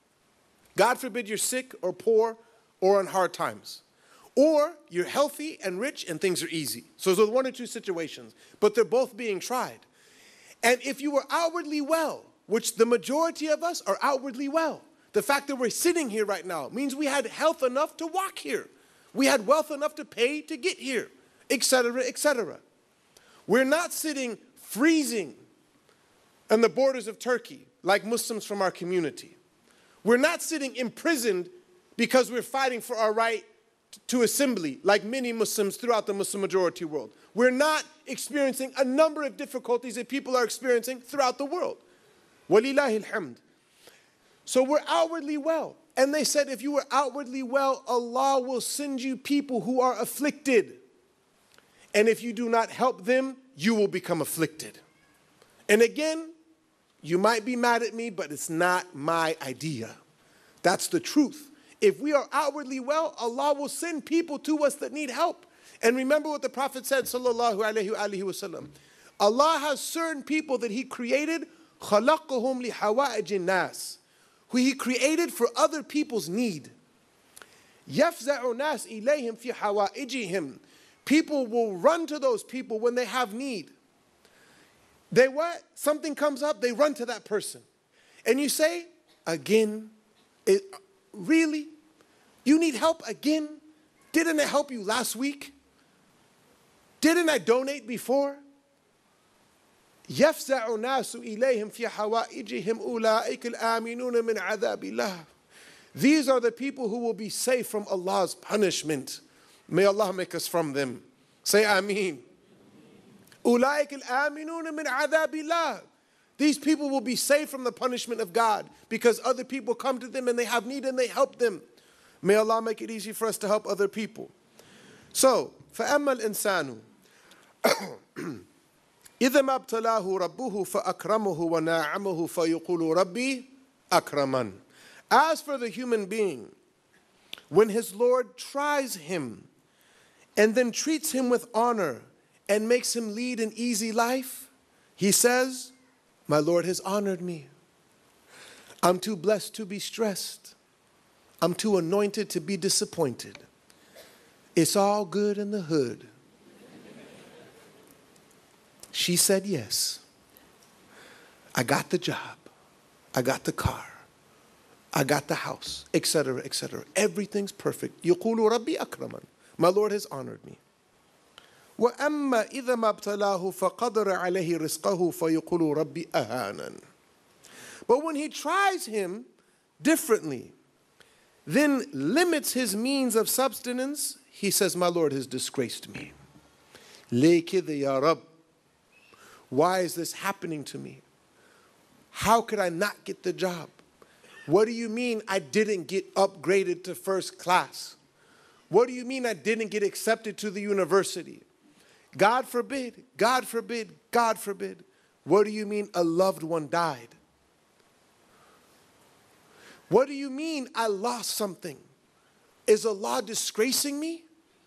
God forbid you're sick or poor or on hard times. Or you're healthy and rich and things are easy. So those are one or two situations. But they're both being tried. And if you were outwardly well, which the majority of us are outwardly well, the fact that we're sitting here right now means we had health enough to walk here. We had wealth enough to pay to get here, et cetera, et cetera. We're not sitting freezing on the borders of Turkey like Muslims from our community. We're not sitting imprisoned because we're fighting for our right to assembly like many Muslims throughout the Muslim majority world. We're not experiencing a number of difficulties that people are experiencing throughout the world. Walillahi alhamd. So we're outwardly well. And they said if you were outwardly well, Allah will send you people who are afflicted. And if you do not help them, you will become afflicted. And again, You might be mad at me, but it's not my idea. That's the truth. If we are outwardly well, Allah will send people to us that need help. And remember what the Prophet said, sallallahu alayhi wa sallam. Allah has certain people that He created, خَلَقَهُمْ لِحَوَائِجِ النَّاسِ, who He created for other people's need. يَفْزَعُ نَاسِ إِلَيْهِمْ فِي حَوَائِجِهِمْ. People will run to those people when they have need. They what? Something comes up, they run to that person. And you say, again, it, really? You need help again? Didn't I help you last week? Didn't I donate before? يَفْزَعُ نَاسُ إِلَيْهِمْ فِي حَوَائِجِهِمْ أُولَٰئِكَ الْآمِنُونَ مِنْ عَذَابِ اللَّهِ. These are the people who will be safe from Allah's punishment. May Allah make us from them. Say Ameen. أُولَٰئِكَ الْآمِنُونَ مِنْ عَذَابِ اللَّهِ. These people will be safe from the punishment of God because other people come to them and they have need and they help them. May Allah make it easy for us to help other people. So, فَأَمَّا الْإِنسَانُ إِذَا مَا ابْتَلَاهُ رَبُّهُ فَأَكْرَمَهُ وَنَاعَمَهُ فَيَقُولُ رَبِّي أَكْرَمَنِ. As for the human being, when his Lord tries him and then treats him with honor and makes him lead an easy life, he says, my Lord has honored me. I'm too blessed to be stressed. I'm too anointed to be disappointed. It's all good in the hood. She said yes. I got the job. I got the car. I got the house, et cetera, et cetera. Everything's perfect. يقول ربي أكرمن. My Lord has honored me. وَأَمَّا إِذَا مَا ابْتَلَاهُ فَقَدَرَ عَلَيْهِ رِزْقَهُ فَيَقُولُ رَبِّي أَهَانًا. But when He tries him differently, then limits his means of subsistence, he says, my Lord has disgraced me. ليه كده يا رب? Why is this happening to me? How could I not get the job? What do you mean I didn't get upgraded to first class? What do you mean I didn't get accepted to the university? God forbid, God forbid, God forbid. What do you mean a loved one died? What do you mean I lost something? Is Allah disgracing me?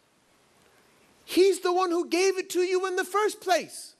He's the one who gave it to you in the first place.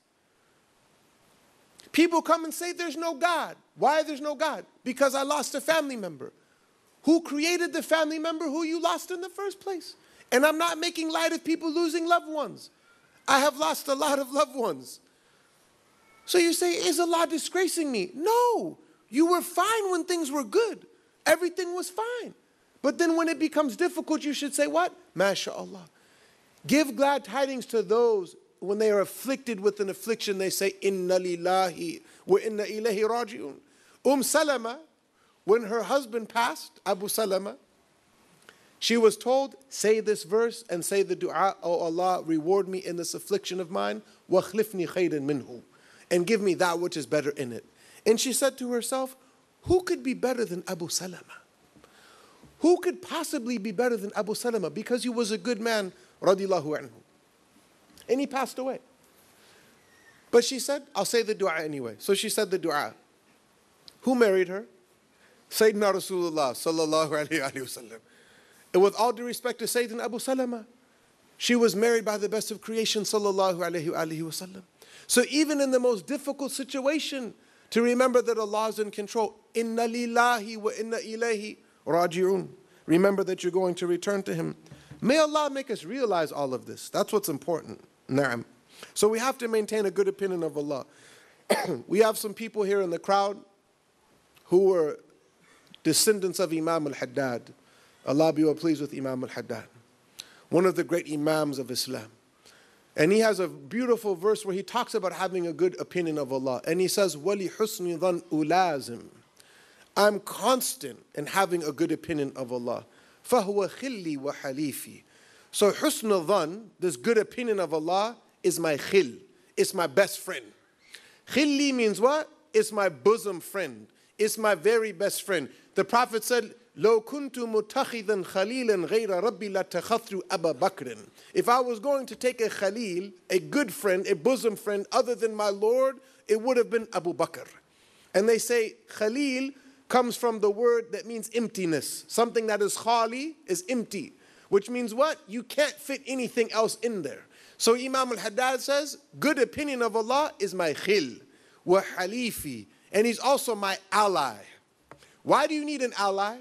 People come and say there's no God. Why there's no God? Because I lost a family member. Who created the family member who you lost in the first place? And I'm not making light of people losing loved ones. I have lost a lot of loved ones. So you say, is Allah disgracing me? No, you were fine when things were good. Everything was fine. But then when it becomes difficult, you should say what? MashaAllah. Give glad tidings to those when they are afflicted with an affliction. They say, Inna lillahi wa inna ilayhi raji'un. Umm Salama, when her husband passed, Abu Salama, she was told, say this verse and say the dua, oh Allah, reward me in this affliction of mine, وَخْلِفْنِي خَيْرًا مِنْهُ, and give me that which is better in it. And she said to herself, who could be better than Abu Salama? Who could possibly be better than Abu Salama? Because he was a good man, radiyallahu anhu. And he passed away. But she said, I'll say the dua anyway. So she said the dua. Who married her? Sayyidina Rasulullah sallallahu alayhi wa sallam. And with all due respect to Sayyidina Abu Salama, she was married by the best of creation, sallallahu alayhi wa sallam. So even in the most difficult situation, to remember that Allah is in control. Inna lillahi wa inna ilayhi raji'un. Remember that you're going to return to Him. May Allah make us realize all of this. That's what's important. Na'am. So we have to maintain a good opinion of Allah. We have some people here in the crowd who were descendants of Imam al-Haddad. Allah be well pleased with Imam al-Haddad, one of the great Imams of Islam. And he has a beautiful verse where he talks about having a good opinion of Allah. And he says, وَلِحُسْنِ ظَنْ أُلَازِمْ. I'm constant in having a good opinion of Allah. فَهُوَ خِلِّي وَحَلِيفِي. So husn al-dhan, this good opinion of Allah, is my khil. It's my best friend. Khilli means what? It's my bosom friend. It's my very best friend. The Prophet said, لو كنت متخذا خليلا غير ربي لاتخذت أبا بكر. If I was going to take a khalil, a good friend, a bosom friend other than my Lord, it would have been Abu Bakr. And they say Khalil comes from the word that means emptiness. Something that is khali is empty, which means what? You can't fit anything else in there. So Imam al-Haddad says, good opinion of Allah is my khil, wa halifi, and he's also my ally. Why do you need an ally?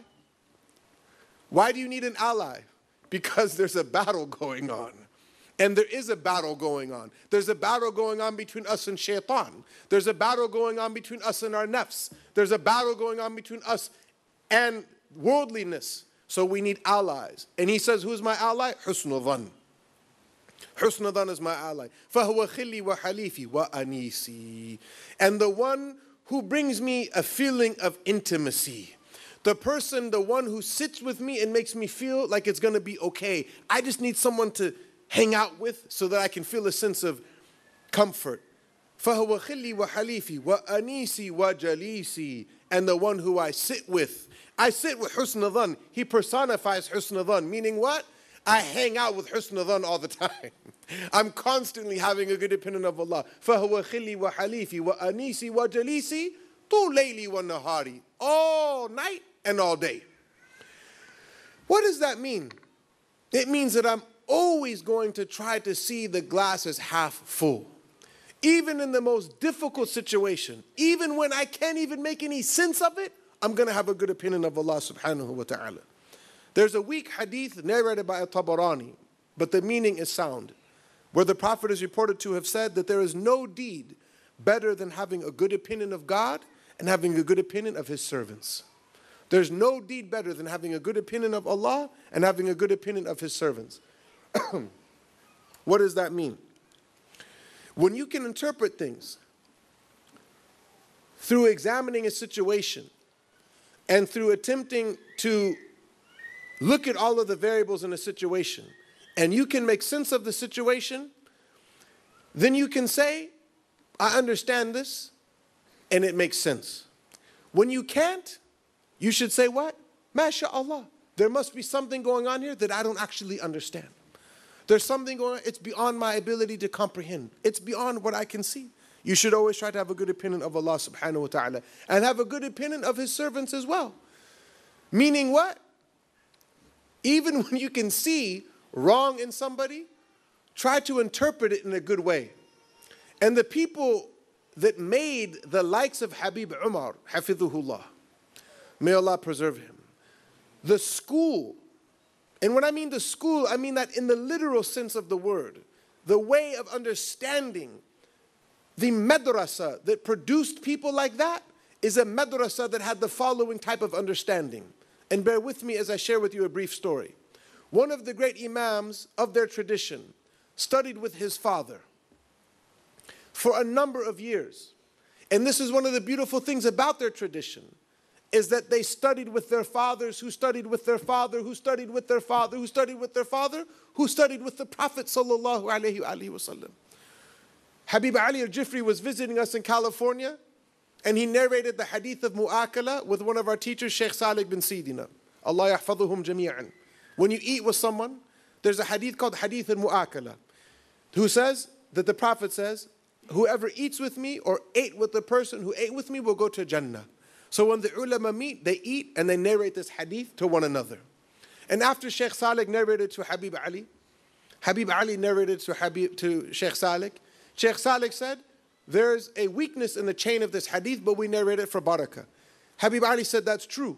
Why do you need an ally? Because there's a battle going on. And there is a battle going on. There's a battle going on between us and shaitan. There's a battle going on between us and our nafs. There's a battle going on between us and worldliness. So we need allies. And he says, who's my ally? Husnul dhan. Husnul dhan is my ally. فَهُوَ خِلِّي وَحَلِيفِي وَأَنِيسِي. And the one who brings me a feeling of intimacy. The person, the one who sits with me and makes me feel like it's going to be okay. I just need someone to hang out with so that I can feel a sense of comfort. فَهُوَ خِلِّي وَحَلِيفِي وَأَنِيسِي وَجَلِيسِي. And the one who I sit with. I sit with Husn Dhan. He personifies Husn Dhan, meaning what? I hang out with Husn Dhan all the time. I'm constantly having a good opinion of Allah. فَهُوَ خِلِّي وَحَلِيفِي وَأَنِيسِي وَجَلِيسِي طُول لَيْلِي وَالنَّهَارِ. All night and all day. What does that mean? It means that I'm always going to try to see the glass as half full. Even in the most difficult situation, even when I can't even make any sense of it, I'm going to have a good opinion of Allah subhanahu wa ta'ala. There's a weak hadith narrated by Tabarani, but the meaning is sound, where the Prophet is reported to have said that there is no deed better than having a good opinion of God and having a good opinion of His servants. There's no deed better than having a good opinion of Allah and having a good opinion of His servants. What does that mean? When you can interpret things through examining a situation and through attempting to look at all of the variables in a situation, and you can make sense of the situation, then you can say, I understand this, and it makes sense. When you can't, you should say what? MashaAllah. There must be something going on here that I don't actually understand. There's something going on, it's beyond my ability to comprehend. It's beyond what I can see. You should always try to have a good opinion of Allah subhanahu wa ta'ala and have a good opinion of His servants as well. Meaning what? Even when you can see wrong in somebody, try to interpret it in a good way. And the people that made the likes of Habib Umar, hafidhuhullah, may Allah preserve him, the school, and when I mean the school, I mean that in the literal sense of the word, the way of understanding, the madrasa that produced people like that is a madrasa that had the following type of understanding. And bear with me as I share with you a brief story. One of the great imams of their tradition studied with his father for a number of years. And this is one of the beautiful things about their tradition, is that they studied with their fathers, who studied with their father, who studied with their father, who studied with their father, who studied with the Prophet sallallahu alaihi wasallam. Habib Ali al-Jifri was visiting us in California, and he narrated the hadith of Mu'akala with one of our teachers, Sheikh Salih bin Sidina. Allah yahfaduhum jami'an. When you eat with someone, there's a hadith called Hadith al-Mu'akala, who says, that the Prophet says, whoever eats with me or ate with the person who ate with me will go to Jannah. So when the ulama meet, they eat and they narrate this hadith to one another. And after Sheikh Salih narrated to Habib Ali, Habib Ali narrated to, Habib, to Sheikh Salih, Sheikh Salih said, there's a weakness in the chain of this hadith, but we narrate it for barakah. Habib Ali said, that's true.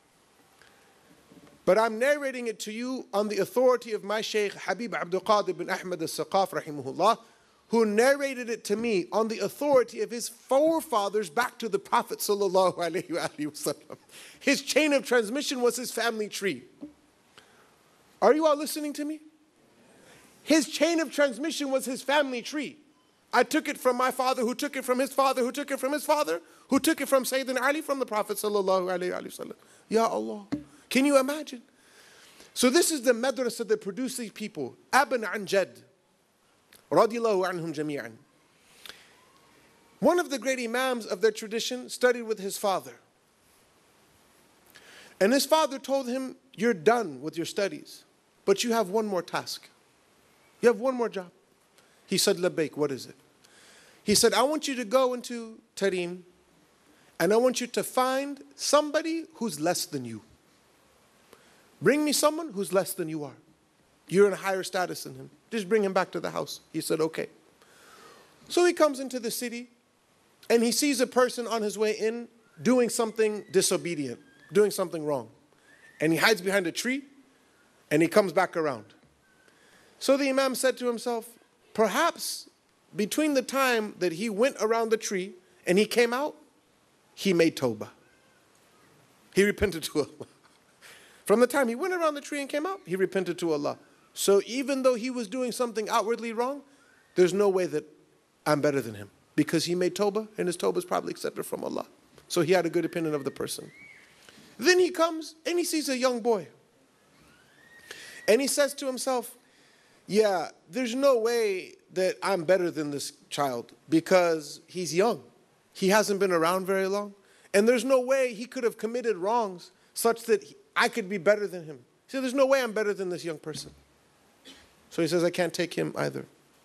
But I'm narrating it to you on the authority of my Shaykh Habib Abdul Qadir bin Ahmad al-Saqaf rahimahullah, who narrated it to me on the authority of his forefathers back to the Prophet sallallahu alaihi wasallam. His chain of transmission was his family tree. Are you all listening to me? His chain of transmission was his family tree. I took it from my father, who took it from his father, who took it from his father, who took it from Sayyidina Ali, from the Prophet sallallahu alaihi wasallam. Ya Allah. Can you imagine? So this is the madrasa that produced these people. Aban an Jad. Radiyallahu anhum jami'an. One of the great imams of their tradition studied with his father. And his father told him, you're done with your studies, but you have one more task. You have one more job. He said, Labbaik, what is it? He said, I want you to go into Tarim and I want you to find somebody who's less than you. Bring me someone who's less than you are. You're in a higher status than him. Just bring him back to the house. He said, okay. So he comes into the city, and he sees a person on his way in doing something disobedient, doing something wrong. And he hides behind a tree, and he comes back around. So the Imam said to himself, perhaps between the time that he went around the tree and he came out, he made tawbah. He repented to Allah. From the time he went around the tree and came out, he repented to Allah. So even though he was doing something outwardly wrong, there's no way that I'm better than him, because he made tawbah, and his tawbah is probably accepted from Allah. So he had a good opinion of the person. Then he comes and he sees a young boy. And he says to himself, yeah, there's no way that I'm better than this child, because he's young. He hasn't been around very long. And there's no way he could have committed wrongs such that he, I could be better than him. He said, there's no way I'm better than this young person. So he says, I can't take him either.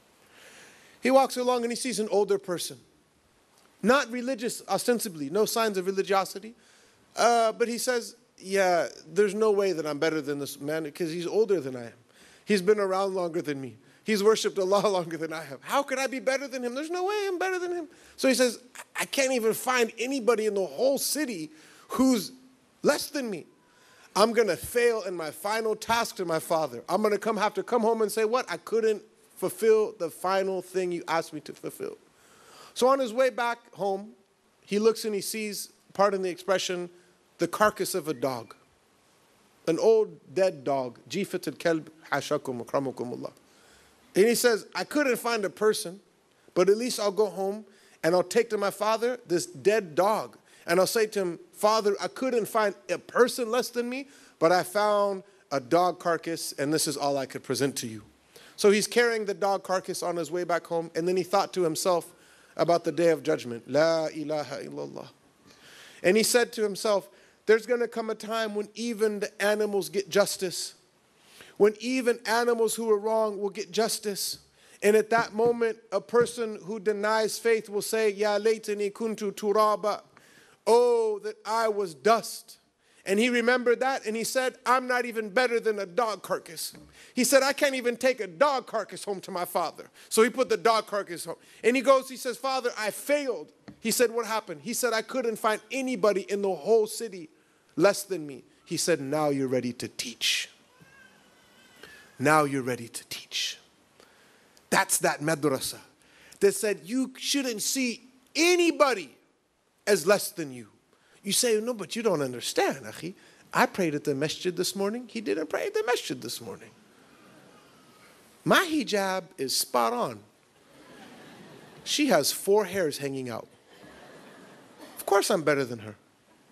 He walks along and he sees an older person. Not religious, ostensibly, no signs of religiosity. Uh, but he says, yeah, there's no way that I'm better than this man, because he's older than I am. He's been around longer than me. He's worshipped Allah longer than I have. How could I be better than him? There's no way I'm better than him. So he says, I can't even find anybody in the whole city who's less than me. I'm going to fail in my final task to my father. I'm going to come have to come home and say, what? I couldn't fulfill the final thing you asked me to fulfill. So on his way back home, he looks and he sees, pardon the expression, the carcass of a dog. An old dead dog. Jifat al-kalb hashakum akramakumullah. And he says, I couldn't find a person, but at least I'll go home and I'll take to my father this dead dog. And I'll say to him, Father, I couldn't find a person less than me, but I found a dog carcass, and this is all I could present to you. So he's carrying the dog carcass on his way back home, and then he thought to himself about the day of judgment. La ilaha illallah. And he said to himself, there's going to come a time when even the animals get justice. When even animals who are wrong will get justice. And at that moment, a person who denies faith will say, Ya laytani kuntu turaba. Oh, that I was dust. And he remembered that, and he said, I'm not even better than a dog carcass. He said, I can't even take a dog carcass home to my father. So he put the dog carcass home. And he goes, he says, Father, I failed. He said, what happened? He said, I couldn't find anybody in the whole city less than me. He said, now you're ready to teach. Now you're ready to teach. That's that madrasa that said you shouldn't see anybody as less than you. You say, no, but you don't understand, akhi. I prayed at the masjid this morning. He didn't pray at the masjid this morning. My hijab is spot on. She has four hairs hanging out. Of course I'm better than her.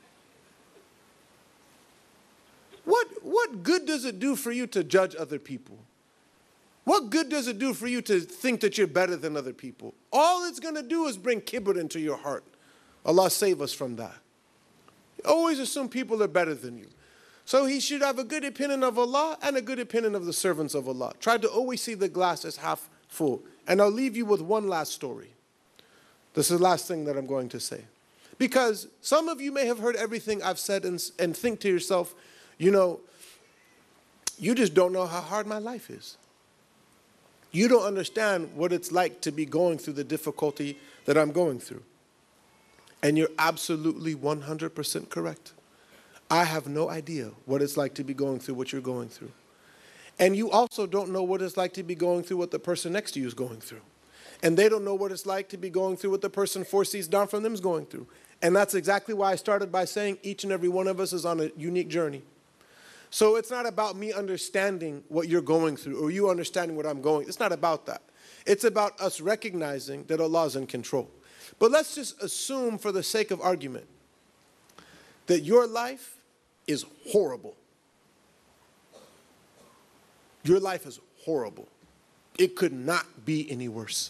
What, what good does it do for you to judge other people? What good does it do for you to think that you're better than other people? All it's going to do is bring kibr into your heart. Allah save us from that. Always assume people are better than you. So he should have a good opinion of Allah and a good opinion of the servants of Allah. Try to always see the glass as half full. And I'll leave you with one last story. This is the last thing that I'm going to say. Because some of you may have heard everything I've said and, and think to yourself, you know, you just don't know how hard my life is. You don't understand what it's like to be going through the difficulty that I'm going through. And you're absolutely one hundred percent correct. I have no idea what it's like to be going through what you're going through. And you also don't know what it's like to be going through what the person next to you is going through. And they don't know what it's like to be going through what the person four seats down from them is going through. And that's exactly why I started by saying each and every one of us is on a unique journey. So it's not about me understanding what you're going through or you understanding what I'm going. It's not about that. It's about us recognizing that Allah is in control. But let's just assume for the sake of argument that your life is horrible. Your life is horrible. It could not be any worse.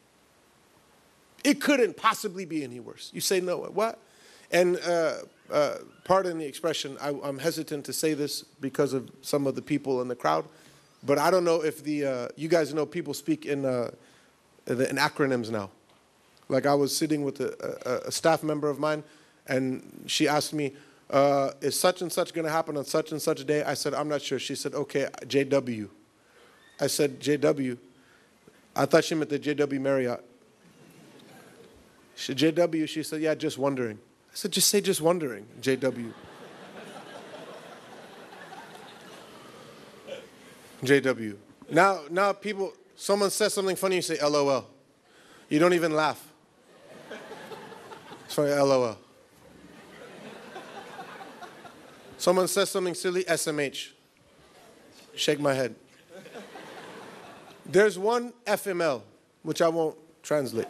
It couldn't possibly be any worse. You say, no, what? And uh, uh, pardon the expression, I, I'm hesitant to say this because of some of the people in the crowd, but I don't know if the, uh, you guys know people speak in, uh, in acronyms now. Like I was sitting with a, a, a staff member of mine, And she asked me, uh, is such and such going to happen on such and such a day? I said, I'm not sure. She said, okay, J W. I said, J W. I thought she meant the J W Marriott. She said, J W. She said, yeah, just wondering. I said, just say just wondering, J W. J W. Now, now people, someone says something funny, you say L O L. You don't even laugh. Sorry, L O L. Someone says something silly, S M H. Shake my head. There's one F M L, which I won't translate.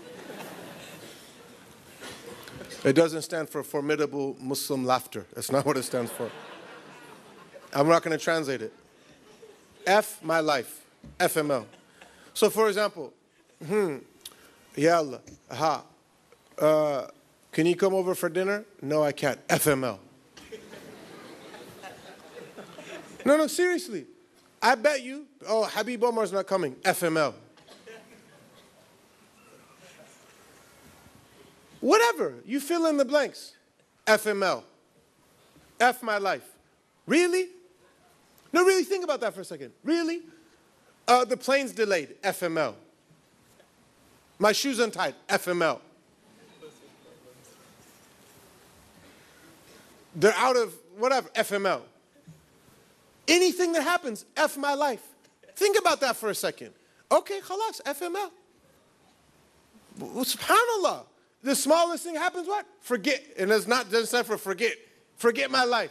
It doesn't stand for formidable Muslim laughter. That's not what it stands for. I'm not going to translate it. F, my life. F M L. So for example, hmm, Ya Allah, aha, uh, can you come over for dinner? No, I can't. F M L. No, no, seriously. I bet you, oh, Habib Omar's not coming. F M L. Whatever. You fill in the blanks. F M L. F my life. Really? No, really, think about that for a second. Really? Uh, the plane's delayed. F M L. My shoes untied. F M L. They're out of whatever. F M L. Anything that happens, F my life. Think about that for a second. Okay, khalas, F M L. SubhanAllah. The smallest thing happens, what? Forget. And it's not just stand for forget. Forget my life.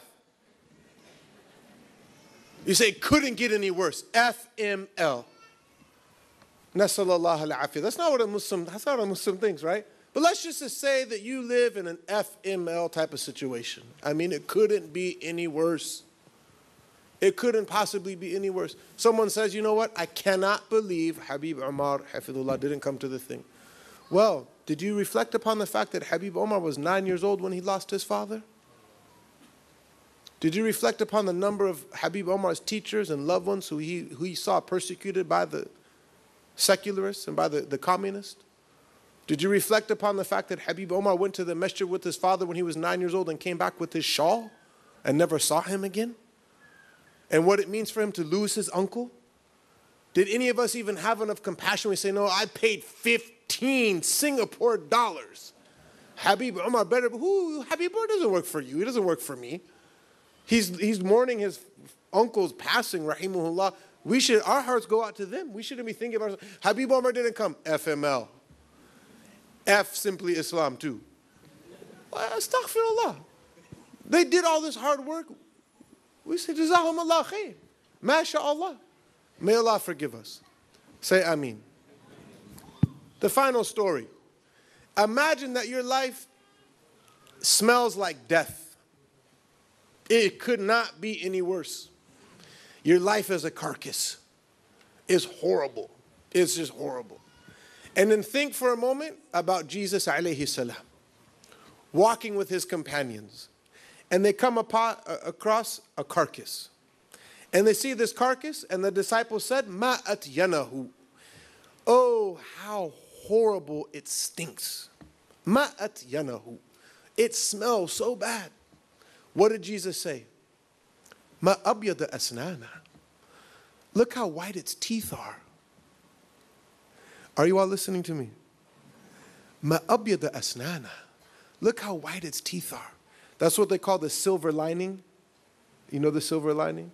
You say, couldn't get any worse. F M L. Nasallallahu al-afiyah. That's not what a Muslim, that's not what a Muslim thinks, right? But let's just say that you live in an F M L type of situation. I mean, it couldn't be any worse. It couldn't possibly be any worse. Someone says, you know what? I cannot believe Habib Omar, Hafidullah, didn't come to the thing. Well, did you reflect upon the fact that Habib Omar was nine years old when he lost his father? Did you reflect upon the number of Habib Omar's teachers and loved ones who he, who he saw persecuted by the secularists and by the, the communists? Did you reflect upon the fact that Habib Omar went to the masjid with his father when he was nine years old and came back with his shawl and never saw him again? And what it means for him to lose his uncle? Did any of us even have enough compassion? We say, no, I paid fifteen Singapore dollars. Habib Omar better, but who? Habib Omar doesn't work for you. He doesn't work for me. He's, he's mourning his uncle's passing, rahimahullah. We should, our hearts go out to them. We shouldn't be thinking about ourselves. Habib Omar didn't come. F M L. F simply Islam too. Astaghfirullah. They did all this hard work. We say, Jazahum Allah khair. MashaAllah. May Allah forgive us. Say Ameen. The final story. Imagine that your life smells like death. It could not be any worse. Your life as a carcass is horrible. It's just horrible. And then think for a moment about Jesus alayhi salam, walking with his companions. And they come upon, uh, across a carcass. And they see this carcass, and the disciples said, Ma atyanahu. Oh, how horrible it stinks. Ma atyanahu. It smells so bad. What did Jesus say? Ma abyada asnana. Look how white its teeth are. Are you all listening to me? Ma abyada asnana. Look how white its teeth are. That's what they call the silver lining. You know the silver lining?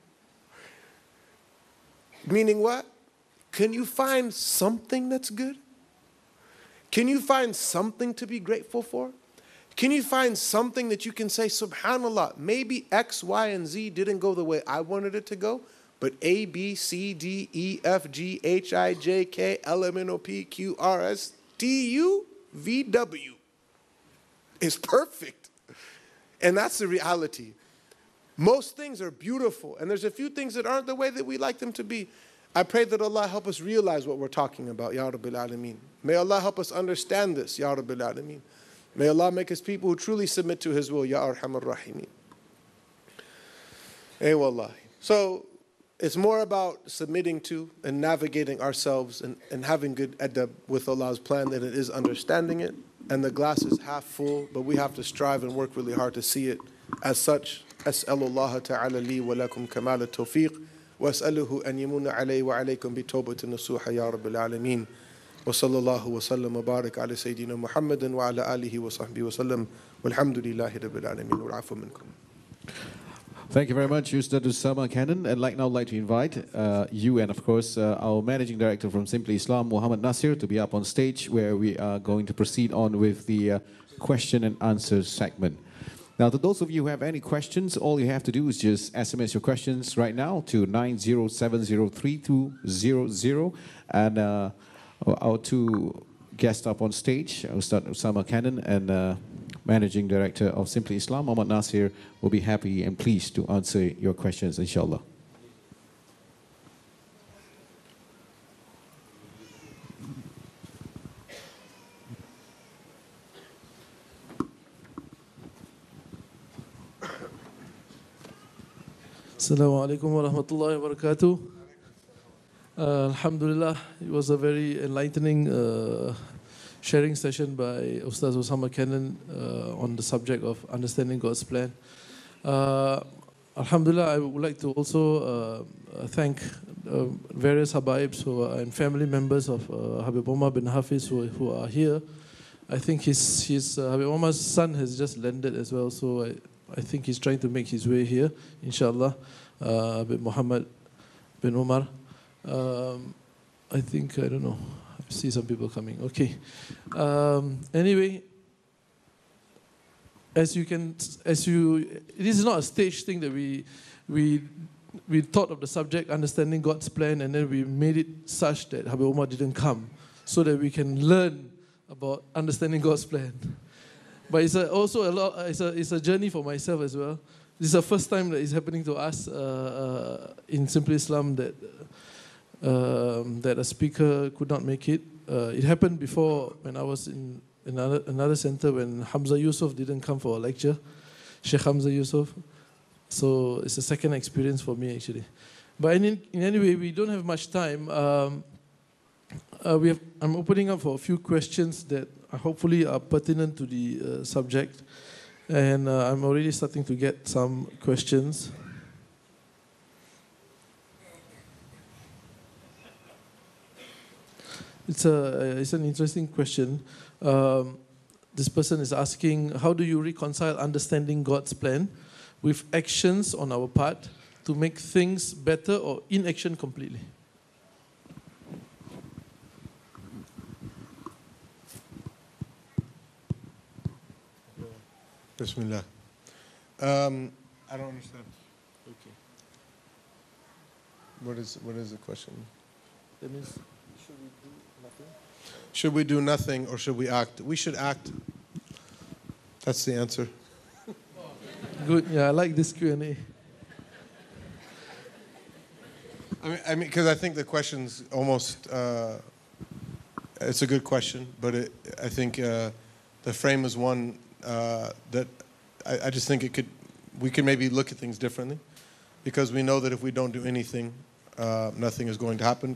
Meaning what? Can you find something that's good? Can you find something to be grateful for? Can you find something that you can say, subhanallah, maybe X, Y, and Z didn't go the way I wanted it to go, but A, B, C, D, E, F, G, H, I, J, K, L, M, N, O, P, Q, R, S, T, U, V, W is perfect. And that's the reality. Most things are beautiful, and there's a few things that aren't the way that we like them to be. I pray that Allah help us realize what we're talking about, Ya Rabbil Alameen. May Allah help us understand this, Ya Rabbil Alameen. May Allah make us people who truly submit to His will, Ya Arhamar Rahimeen. Eh wallahi. So it's more about submitting to and navigating ourselves and, and having good adab with Allah's plan than it is understanding it. and the glass is half full, but we have to strive and work really hard to see it as such. أسأل الله تعالى لي ولكم كمال التوفيق وأسأله أن يمن علي وعليكم بتوبة نصوح يا رب العالمين وصلى الله وسلم وبارك على سيدنا محمد وعلى آله وصحبه وسلم والحمد لله رب العالمين والعفو منكم. Thank you very much, Ustadh Usama Canon. I'd like now like to invite uh, you and, of course, uh, our Managing Director from Simply Islam, Muhammad Nasir, to be up on stage where we are going to proceed on with the uh, question and answer segment. Now, to those of you who have any questions, all you have to do is just S M S your questions right now to nine zero seven zero three two zero zero. And uh, our two guests up on stage, Ustadh Usama Canon and uh, Managing Director of Simply Islam, Muhammad Nasir, will be happy and pleased to answer your questions, inshallah. Assalamu alaikum wa rahmatullahi wa barakatuh. Uh, Alhamdulillah, it was a very enlightening uh, sharing session by Ustadh Usama Canon uh, on the subject of understanding God's plan. Uh, Alhamdulillah, I would like to also uh, thank uh, various Habaibs who are, and family members of uh, Habib Omar bin Hafiz who, who are here. I think his, his uh, Habib Omar's son has just landed as well, so I, I think he's trying to make his way here, inshallah. Uh, Habib Muhammad bin Omar. Um, I think, I don't know, I see some people coming. Okay. Um, anyway, as you can, as you, this is not a stage thing that we, we, we thought of the subject, understanding God's plan, and then we made it such that Habib Omar didn't come, so that we can learn about understanding God's plan. But it's a, also a lot, it's a, it's a journey for myself as well. This is the first time that it's happening to us uh, uh, in Simply Islam that um, that a speaker could not make it. Uh, it happened before when I was in another, another center when Hamza Yusuf didn't come for a lecture, Sheikh Hamza Yusuf. So it's a second experience for me actually. But in, in any way, we don't have much time. Um, uh, we have, I'm opening up for a few questions that hopefully are pertinent to the uh, subject. And uh, I'm already starting to get some questions. It's, a, it's an interesting question. Um, this person is asking, how do you reconcile understanding God's plan with actions on our part to make things better or inaction completely? Bismillah. Um, I don't understand. Okay. What is what is the question? That means, should we do nothing? Should we do nothing or should we act? We should act. That's the answer. Good. Yeah, I like this Q and A. I mean, I mean, because I think the question's almost. Uh, it's a good question, but it, I think uh, the frame is one. Uh, that I, I just think it could, we could maybe look at things differently, because we know that if we don't do anything, uh, nothing is going to happen.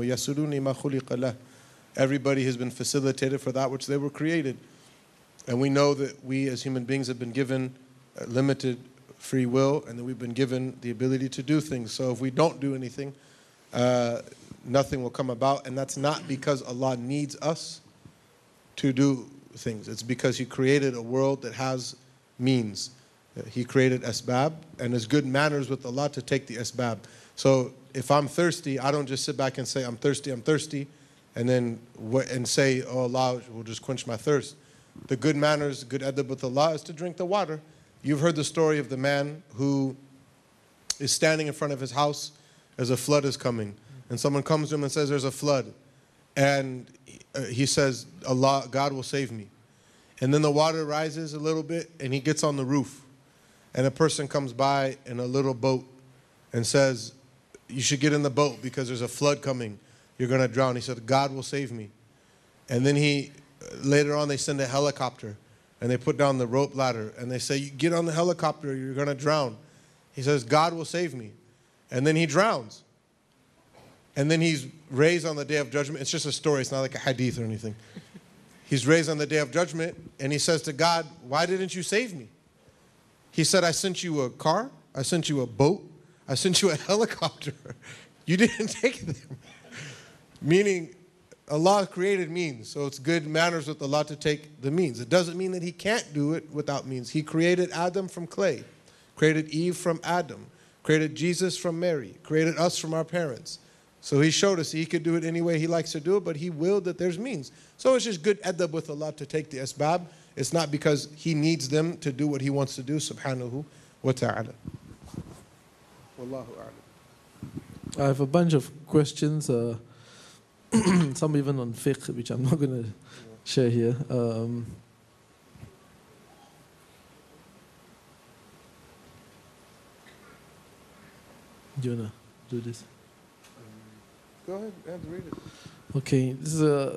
Everybody has been facilitated for that which they were created, and we know that we as human beings have been given limited free will, and that we've been given the ability to do things. So if we don't do anything, uh, nothing will come about, and that's not because Allah needs us to do things. It's because He created a world that has means. He created asbab, and it's good manners with Allah to take the asbab. So if I'm thirsty, I don't just sit back and say, I'm thirsty, I'm thirsty, and then and say, oh, Allah will just quench my thirst. The good manners, good adab with Allah is to drink the water. You've heard the story of the man who is standing in front of his house as a flood is coming, and someone comes to him and says, there's a flood. And he says, Allah, God will save me. And then the water rises a little bit, and he gets on the roof. And a person comes by in a little boat and says, you should get in the boat because there's a flood coming. You're going to drown. He said, God will save me. And then he, later on, they send a helicopter, and they put down the rope ladder, and they say, you get on the helicopter, you're going to drown. He says, God will save me. And then he drowns. And then he's raised on the day of judgment. It's just a story. It's not like a hadith or anything. He's raised on the day of judgment, and he says to God, why didn't you save me? He said, I sent you a car, I sent you a boat, I sent you a helicopter. You didn't take them. Meaning, Allah created means, so it's good manners with Allah to take the means. It doesn't mean that He can't do it without means. He created Adam from clay, created Eve from Adam, created Jesus from Mary, created us from our parents. So He showed us He could do it any way He likes to do it, but He willed that there's means. So it's just good adab with Allah to take the asbab. It's not because He needs them to do what He wants to do, subhanahu wa ta'ala. Wallahu a'lam. I have a bunch of questions, uh, some even on fiqh, which I'm not going to share here. Um, do you want to do this? Go ahead and read it. Okay, this is a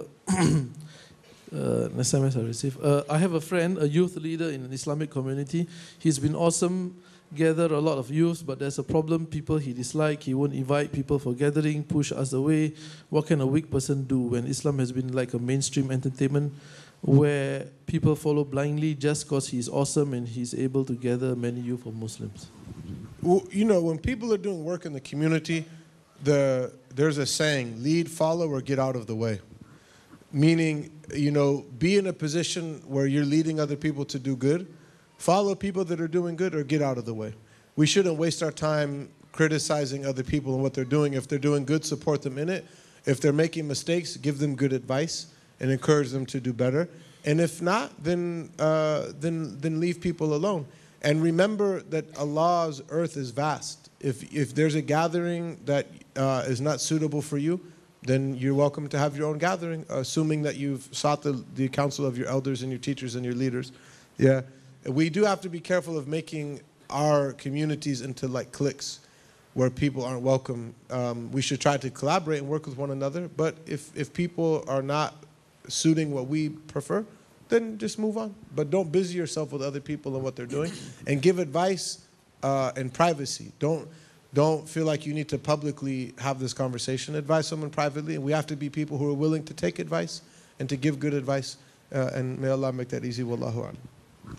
uh, an S M S I received. Uh, I have a friend, a youth leader in an Islamic community. He's been awesome, gathered a lot of youth, but there's a problem. People he dislike, he won't invite people for gathering, push us away. What can a weak person do when Islam has been like a mainstream entertainment where people follow blindly just because he's awesome and he's able to gather many youth or Muslims? Well, you know, when people are doing work in the community, the there's a saying, lead, follow, or get out of the way. Meaning, you know, be in a position where you're leading other people to do good. Follow people that are doing good or get out of the way. We shouldn't waste our time criticizing other people and what they're doing. If they're doing good, support them in it. If they're making mistakes, give them good advice and encourage them to do better. And if not, then, uh, then, then leave people alone. And remember that Allah's earth is vast. If, if there's a gathering that uh, is not suitable for you, then you're welcome to have your own gathering, assuming that you've sought the, the counsel of your elders and your teachers and your leaders. Yeah. We do have to be careful of making our communities into like cliques where people aren't welcome. Um, we should try to collaborate and work with one another. But if, if people are not suiting what we prefer, then just move on. But don't busy yourself with other people and what they're doing. And give advice uh, in privacy. Don't, don't feel like you need to publicly have this conversation. Advise someone privately. And we have to be people who are willing to take advice and to give good advice. Uh, and may Allah make that easy. Wallahu a'lam.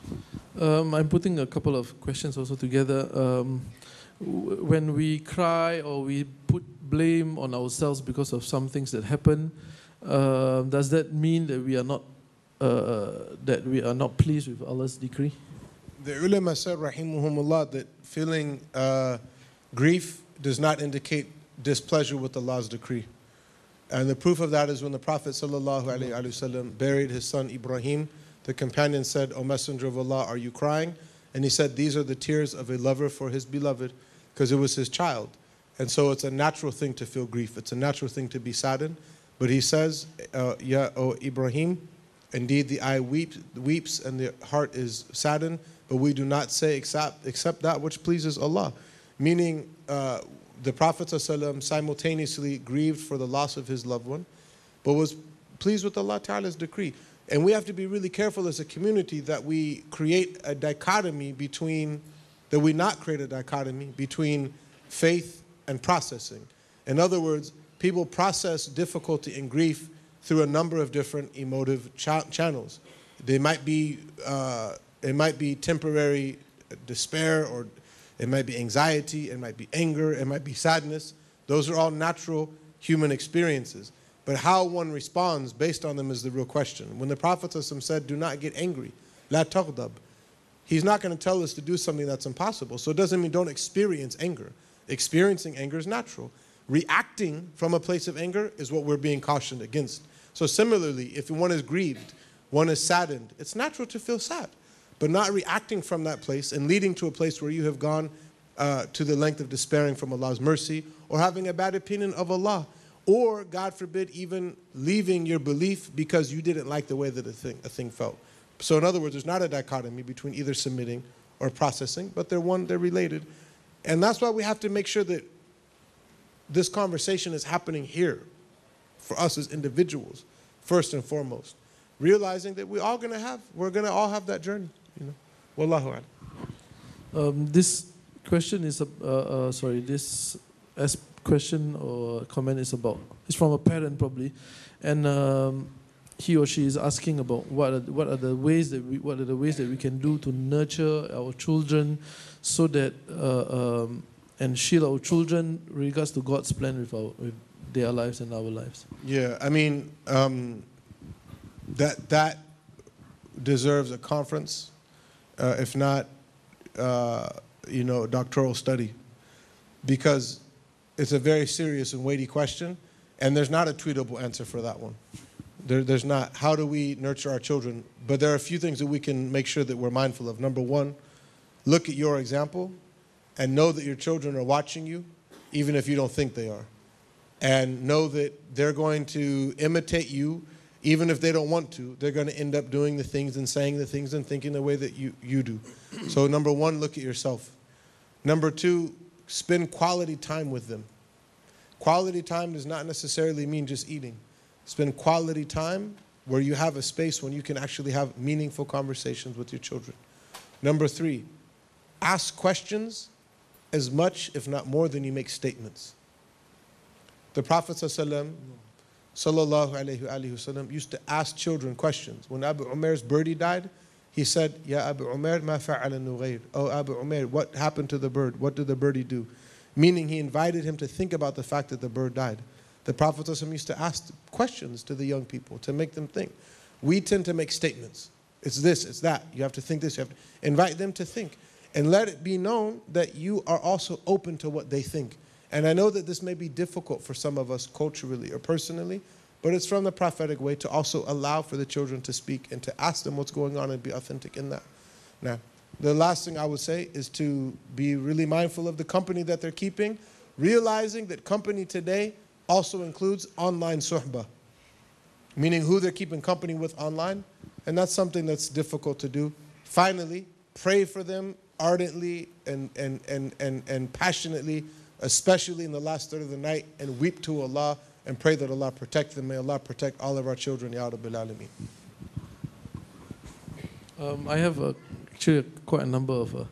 Um, I'm putting a couple of questions also together. Um, w when we cry or we put blame on ourselves because of some things that happen, uh, does that mean that we are not uh, that we are not pleased with Allah's decree? The ulama said, rahimahumullah, that feeling uh, grief does not indicate displeasure with Allah's decree. And the proof of that is when the Prophet sallallahu alaihi wasallam buried his son Ibrahim. The companion said, O Messenger of Allah, are you crying? And he said, these are the tears of a lover for his beloved, because it was his child. And so it's a natural thing to feel grief. It's a natural thing to be saddened. But he says, uh, Ya, O Ibrahim, indeed the eye weep, weeps and the heart is saddened, but we do not say except, except that which pleases Allah. Meaning, uh, the Prophet ﷺ simultaneously grieved for the loss of his loved one, but was pleased with Allah Ta'ala's decree. And we have to be really careful as a community that we create a dichotomy between, that we not create a dichotomy between faith and processing. In other words, people process difficulty and grief through a number of different emotive cha channels. They might be, uh, it might be temporary despair, or it might be anxiety, it might be anger, it might be sadness. Those are all natural human experiences. But how one responds based on them is the real question. When the Prophet said, do not get angry, la taghdab, he's not going to tell us to do something that's impossible. So it doesn't mean don't experience anger. Experiencing anger is natural. Reacting from a place of anger is what we're being cautioned against. So similarly, if one is grieved, one is saddened, it's natural to feel sad. But not reacting from that place and leading to a place where you have gone uh, to the length of despairing from Allah's mercy or having a bad opinion of Allah. Or, God forbid, even leaving your belief because you didn't like the way that a thing, a thing felt. So in other words, there's not a dichotomy between either submitting or processing, but they're one, they're related. And that's why we have to make sure that this conversation is happening here for us as individuals, first and foremost. Realizing that we're all going to have, we're going to all have that journey, you know. Wallahu a'lam. Um, this question is, uh, uh, sorry, this as question or comment is about, it's from a parent probably. And um, he or she is asking about what are, what are the ways that we what are the ways that we can do to nurture our children, so that uh, um, and shield our children in regards to God's plan with our with their lives and our lives. Yeah, I mean um, that that deserves a conference, uh, if not, uh, you know, a doctoral study, because it's a very serious and weighty question, and there's not a tweetable answer for that one. There, there's not. How do we nurture our children? But there are a few things that we can make sure that we're mindful of. Number one, look at your example and know that your children are watching you, even if you don't think they are. And know that they're going to imitate you, even if they don't want to. They're going to end up doing the things and saying the things and thinking the way that you, you do. So number one, look at yourself. Number two, spend quality time with them. Quality time does not necessarily mean just eating. Spend quality time where you have a space when you can actually have meaningful conversations with your children. Number three, ask questions as much, if not more, than you make statements. The Prophet sallallahu alayhi wasallam used to ask children questions. When Abu Umair's birdie died, he said, Ya Abu Umair, ma fa'ala nughayr. Oh Abu Umair, what happened to the bird? What did the birdie do? Meaning he invited him to think about the fact that the bird died. The Prophet ﷺ used to ask questions to the young people to make them think. We tend to make statements. It's this, it's that. You have to think this. You have to invite them to think. And let it be known that you are also open to what they think. And I know that this may be difficult for some of us culturally or personally, but it's from the prophetic way to also allow for the children to speak and to ask them what's going on and be authentic in that. Now, the last thing I would say is to be really mindful of the company that they're keeping, realizing that company today also includes online suhbah, meaning who they're keeping company with online, and that's something that's difficult to do. Finally, pray for them ardently and, and, and, and, and passionately, especially in the last third of the night, and weep to Allah and pray that Allah protect them. May Allah protect all of our children, Ya Rabbil Alameen. Um, I have a, actually quite a number of uh,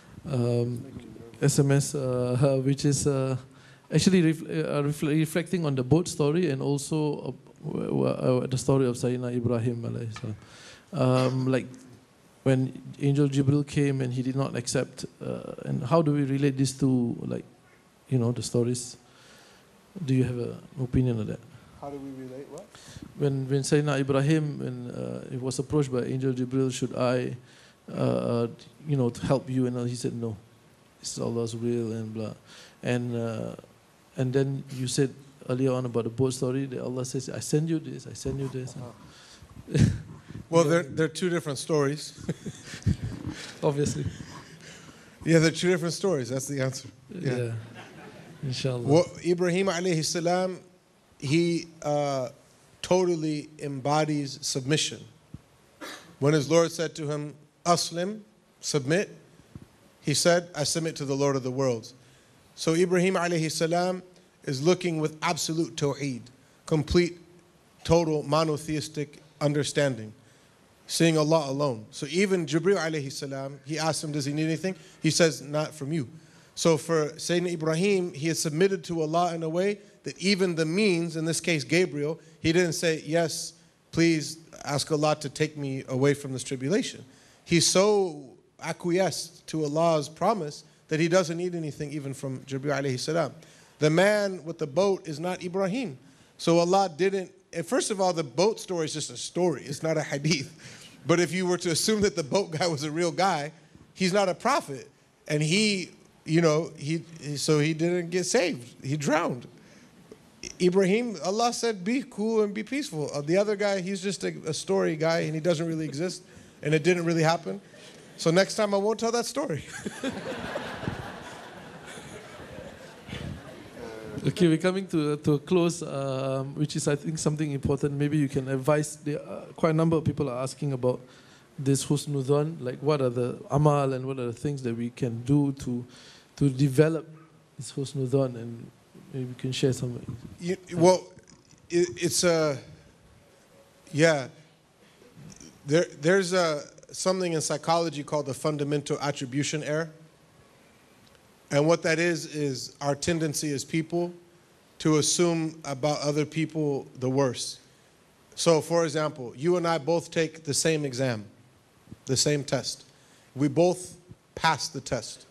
um, S M S, uh, which is uh, actually ref uh, refl reflecting on the boat story and also uh, uh, the story of Sayyidina Ibrahim alayhi salam. Um, like when Angel Jibril came and he did not accept, uh, and how do we relate this to, like, you know, the stories? Do you have an opinion on that? How do we relate what? When when Sayyidina Ibrahim, when uh, he was approached by Angel Jibril, should I, uh, you know, to help you? And he said no, it's Allah's will and blah. And uh, and then you said earlier on about the boat story that Allah says, I send you this, I send you this. Uh-huh. Well, they're, they're two different stories. Obviously. Yeah, they're two different stories. That's the answer. Yeah. Yeah. Inshallah. Well, Ibrahim alayhi salam, he uh, totally embodies submission. When his Lord said to him, Aslim, submit, he said, I submit to the Lord of the worlds. So Ibrahim alayhi salam is looking with absolute tawheed, complete, total monotheistic understanding, seeing Allah alone. So even Jibril alayhi salam, he asked him, does he need anything? He says, not from you. So for Sayyidina Ibrahim, he has submitted to Allah in a way that even the means, in this case Gabriel, he didn't say, yes, please ask Allah to take me away from this tribulation. He so acquiesced to Allah's promise that he doesn't need anything even from Jibril alayhi salam. The man with the boat is not Ibrahim. So Allah didn't, and first of all, the boat story is just a story. It's not a hadith. But if you were to assume that the boat guy was a real guy, he's not a prophet. And he, you know, he, so he didn't get saved. He drowned. Ibrahim, Allah said, be cool and be peaceful. Uh, the other guy, he's just a, a story guy and he doesn't really exist. And it didn't really happen. So next time I won't tell that story. Okay, we're coming to, to a close, um, which is, I think, something important. Maybe you can advise. There are quite a number of people are asking about this husnul dhan, like what are the amal and what are the things that we can do to to develop this husnul dhan, and maybe we can share some. You, well, it, it's a, yeah, there, there's a, something in psychology called the fundamental attribution error. And what that is, is our tendency as people to assume about other people the worst. So, for example, you and I both take the same exam, the same test. We both pass the test.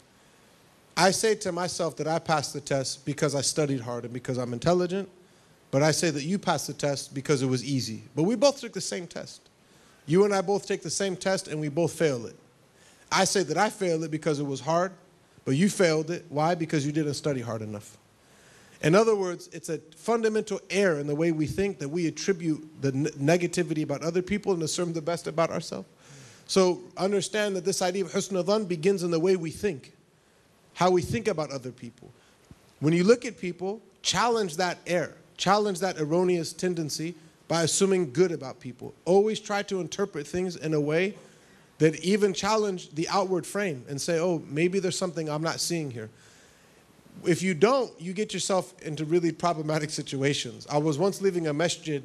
I say to myself that I passed the test because I studied hard and because I'm intelligent, but I say that you passed the test because it was easy. But we both took the same test. You and I both take the same test and we both fail it. I say that I failed it because it was hard, but you failed it. Why? Because you didn't study hard enough. In other words, it's a fundamental error in the way we think that we attribute the negativity about other people and assume the best about ourselves. So understand that this idea of husn dhan begins in the way we think, how we think about other people. When you look at people, challenge that error, challenge that erroneous tendency by assuming good about people. Always try to interpret things in a way that even challenge the outward frame and say, oh, maybe there's something I'm not seeing here. If you don't, you get yourself into really problematic situations. I was once leaving a masjid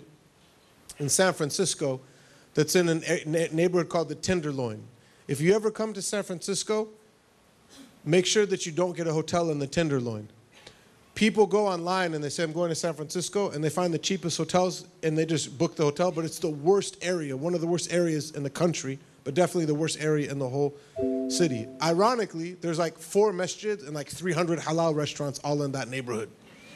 in San Francisco that's in a neighborhood called the Tenderloin. If you ever come to San Francisco, make sure that you don't get a hotel in the Tenderloin. People go online and they say, I'm going to San Francisco, and they find the cheapest hotels and they just book the hotel, but it's the worst area, one of the worst areas in the country, but definitely the worst area in the whole city. Ironically, there's like four masjids and like three hundred halal restaurants all in that neighborhood.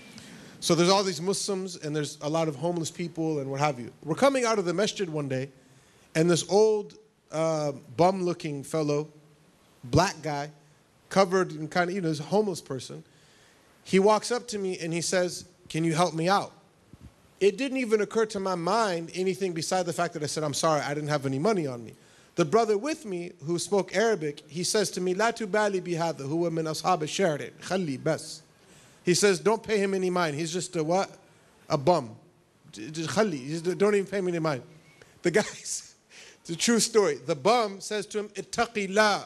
So there's all these Muslims and there's a lot of homeless people and what have you. We're coming out of the masjid one day, and this old uh, bum-looking fellow, black guy, covered in kind of, you know, this homeless person, he walks up to me and he says, can you help me out? It didn't even occur to my mind anything beside the fact that I said, I'm sorry, I didn't have any money on me. The brother with me who spoke Arabic, he says to me, لا تبالي بهذا هو من أصحاب الشارع خلي بس. He says, don't pay him any mind. He's just a what? A bum. Just خلي. Just don't even pay me any mind. The guys, it's a true story. The bum says to him, اتقي الله.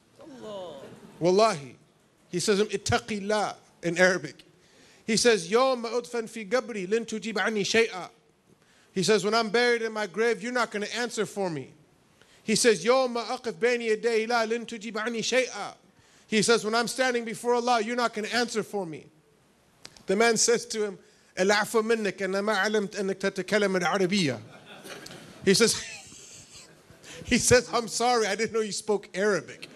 Wallahi. He says to him, اتقي الله in Arabic. He says, يوم أدفن في قبري لن تجيب عني شيئا. He says, when I'm buried in my grave, you're not going to answer for me. He says, يوم أقف بين يدي الله لن تجيب عني شيئا. He says, when I'm standing before Allah, you're not going to answer for me. The man says to him, العفو منك أنا ما علمت أنك تتكلم العربية. He says, he says, I'm sorry, I didn't know you spoke Arabic.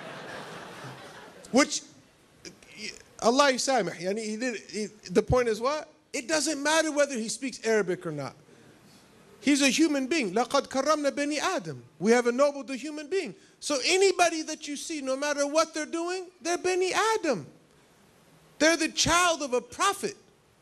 Which, Allah yusamih, he did, he, the point is what? It doesn't matter whether he speaks Arabic or not. He's a human being. لَقَدْ كَرَّمْنَا بَنِي آدَمَ. We have ennobled the human being. So anybody that you see, no matter what they're doing, they're Bani Adam. They're the child of a prophet.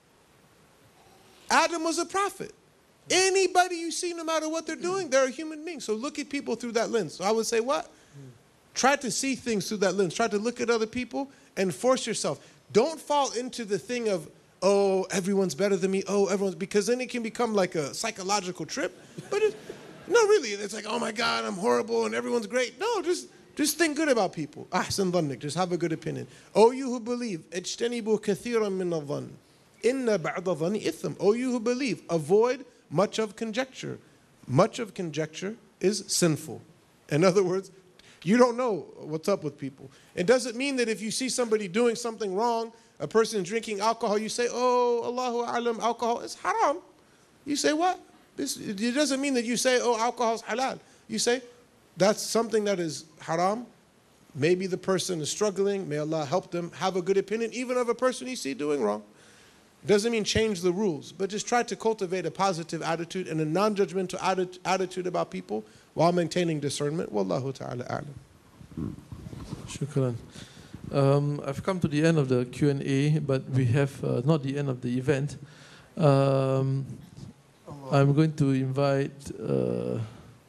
Adam was a prophet. Anybody you see, no matter what they're doing, they're a human being. So look at people through that lens. So I would say what? Try to see things through that lens. Try to look at other people and force yourself. Don't fall into the thing of, oh, everyone's better than me. Oh, everyone's, because then it can become like a psychological trip. But it, no, really, it's like, oh my God, I'm horrible and everyone's great. No, just, just think good about people. Ahsan dhannik, just have a good opinion. Oh, you who believe, اجتنبوا كثيرا من الظن. إن بعض الظن إثم. Oh, you who believe, avoid much of conjecture. Much of conjecture is sinful. In other words, you don't know what's up with people. It doesn't mean that if you see somebody doing something wrong, a person drinking alcohol, you say, oh, Allahu A'lam, alcohol is haram. You say what? This, it doesn't mean that you say, oh, alcohol is halal. You say, that's something that is haram. Maybe the person is struggling. May Allah help them have a good opinion, even of a person you see doing wrong. It doesn't mean change the rules, but just try to cultivate a positive attitude and a non-judgmental atti attitude about people while maintaining discernment. Wallahu ta'ala a'lam. Shukran. Um, I've come to the end of the Q and A, but we have uh, not the end of the event. Um, I'm going to invite... Uh,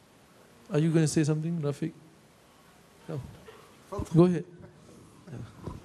are you going to say something, Rafiq? No. Go ahead. Yeah.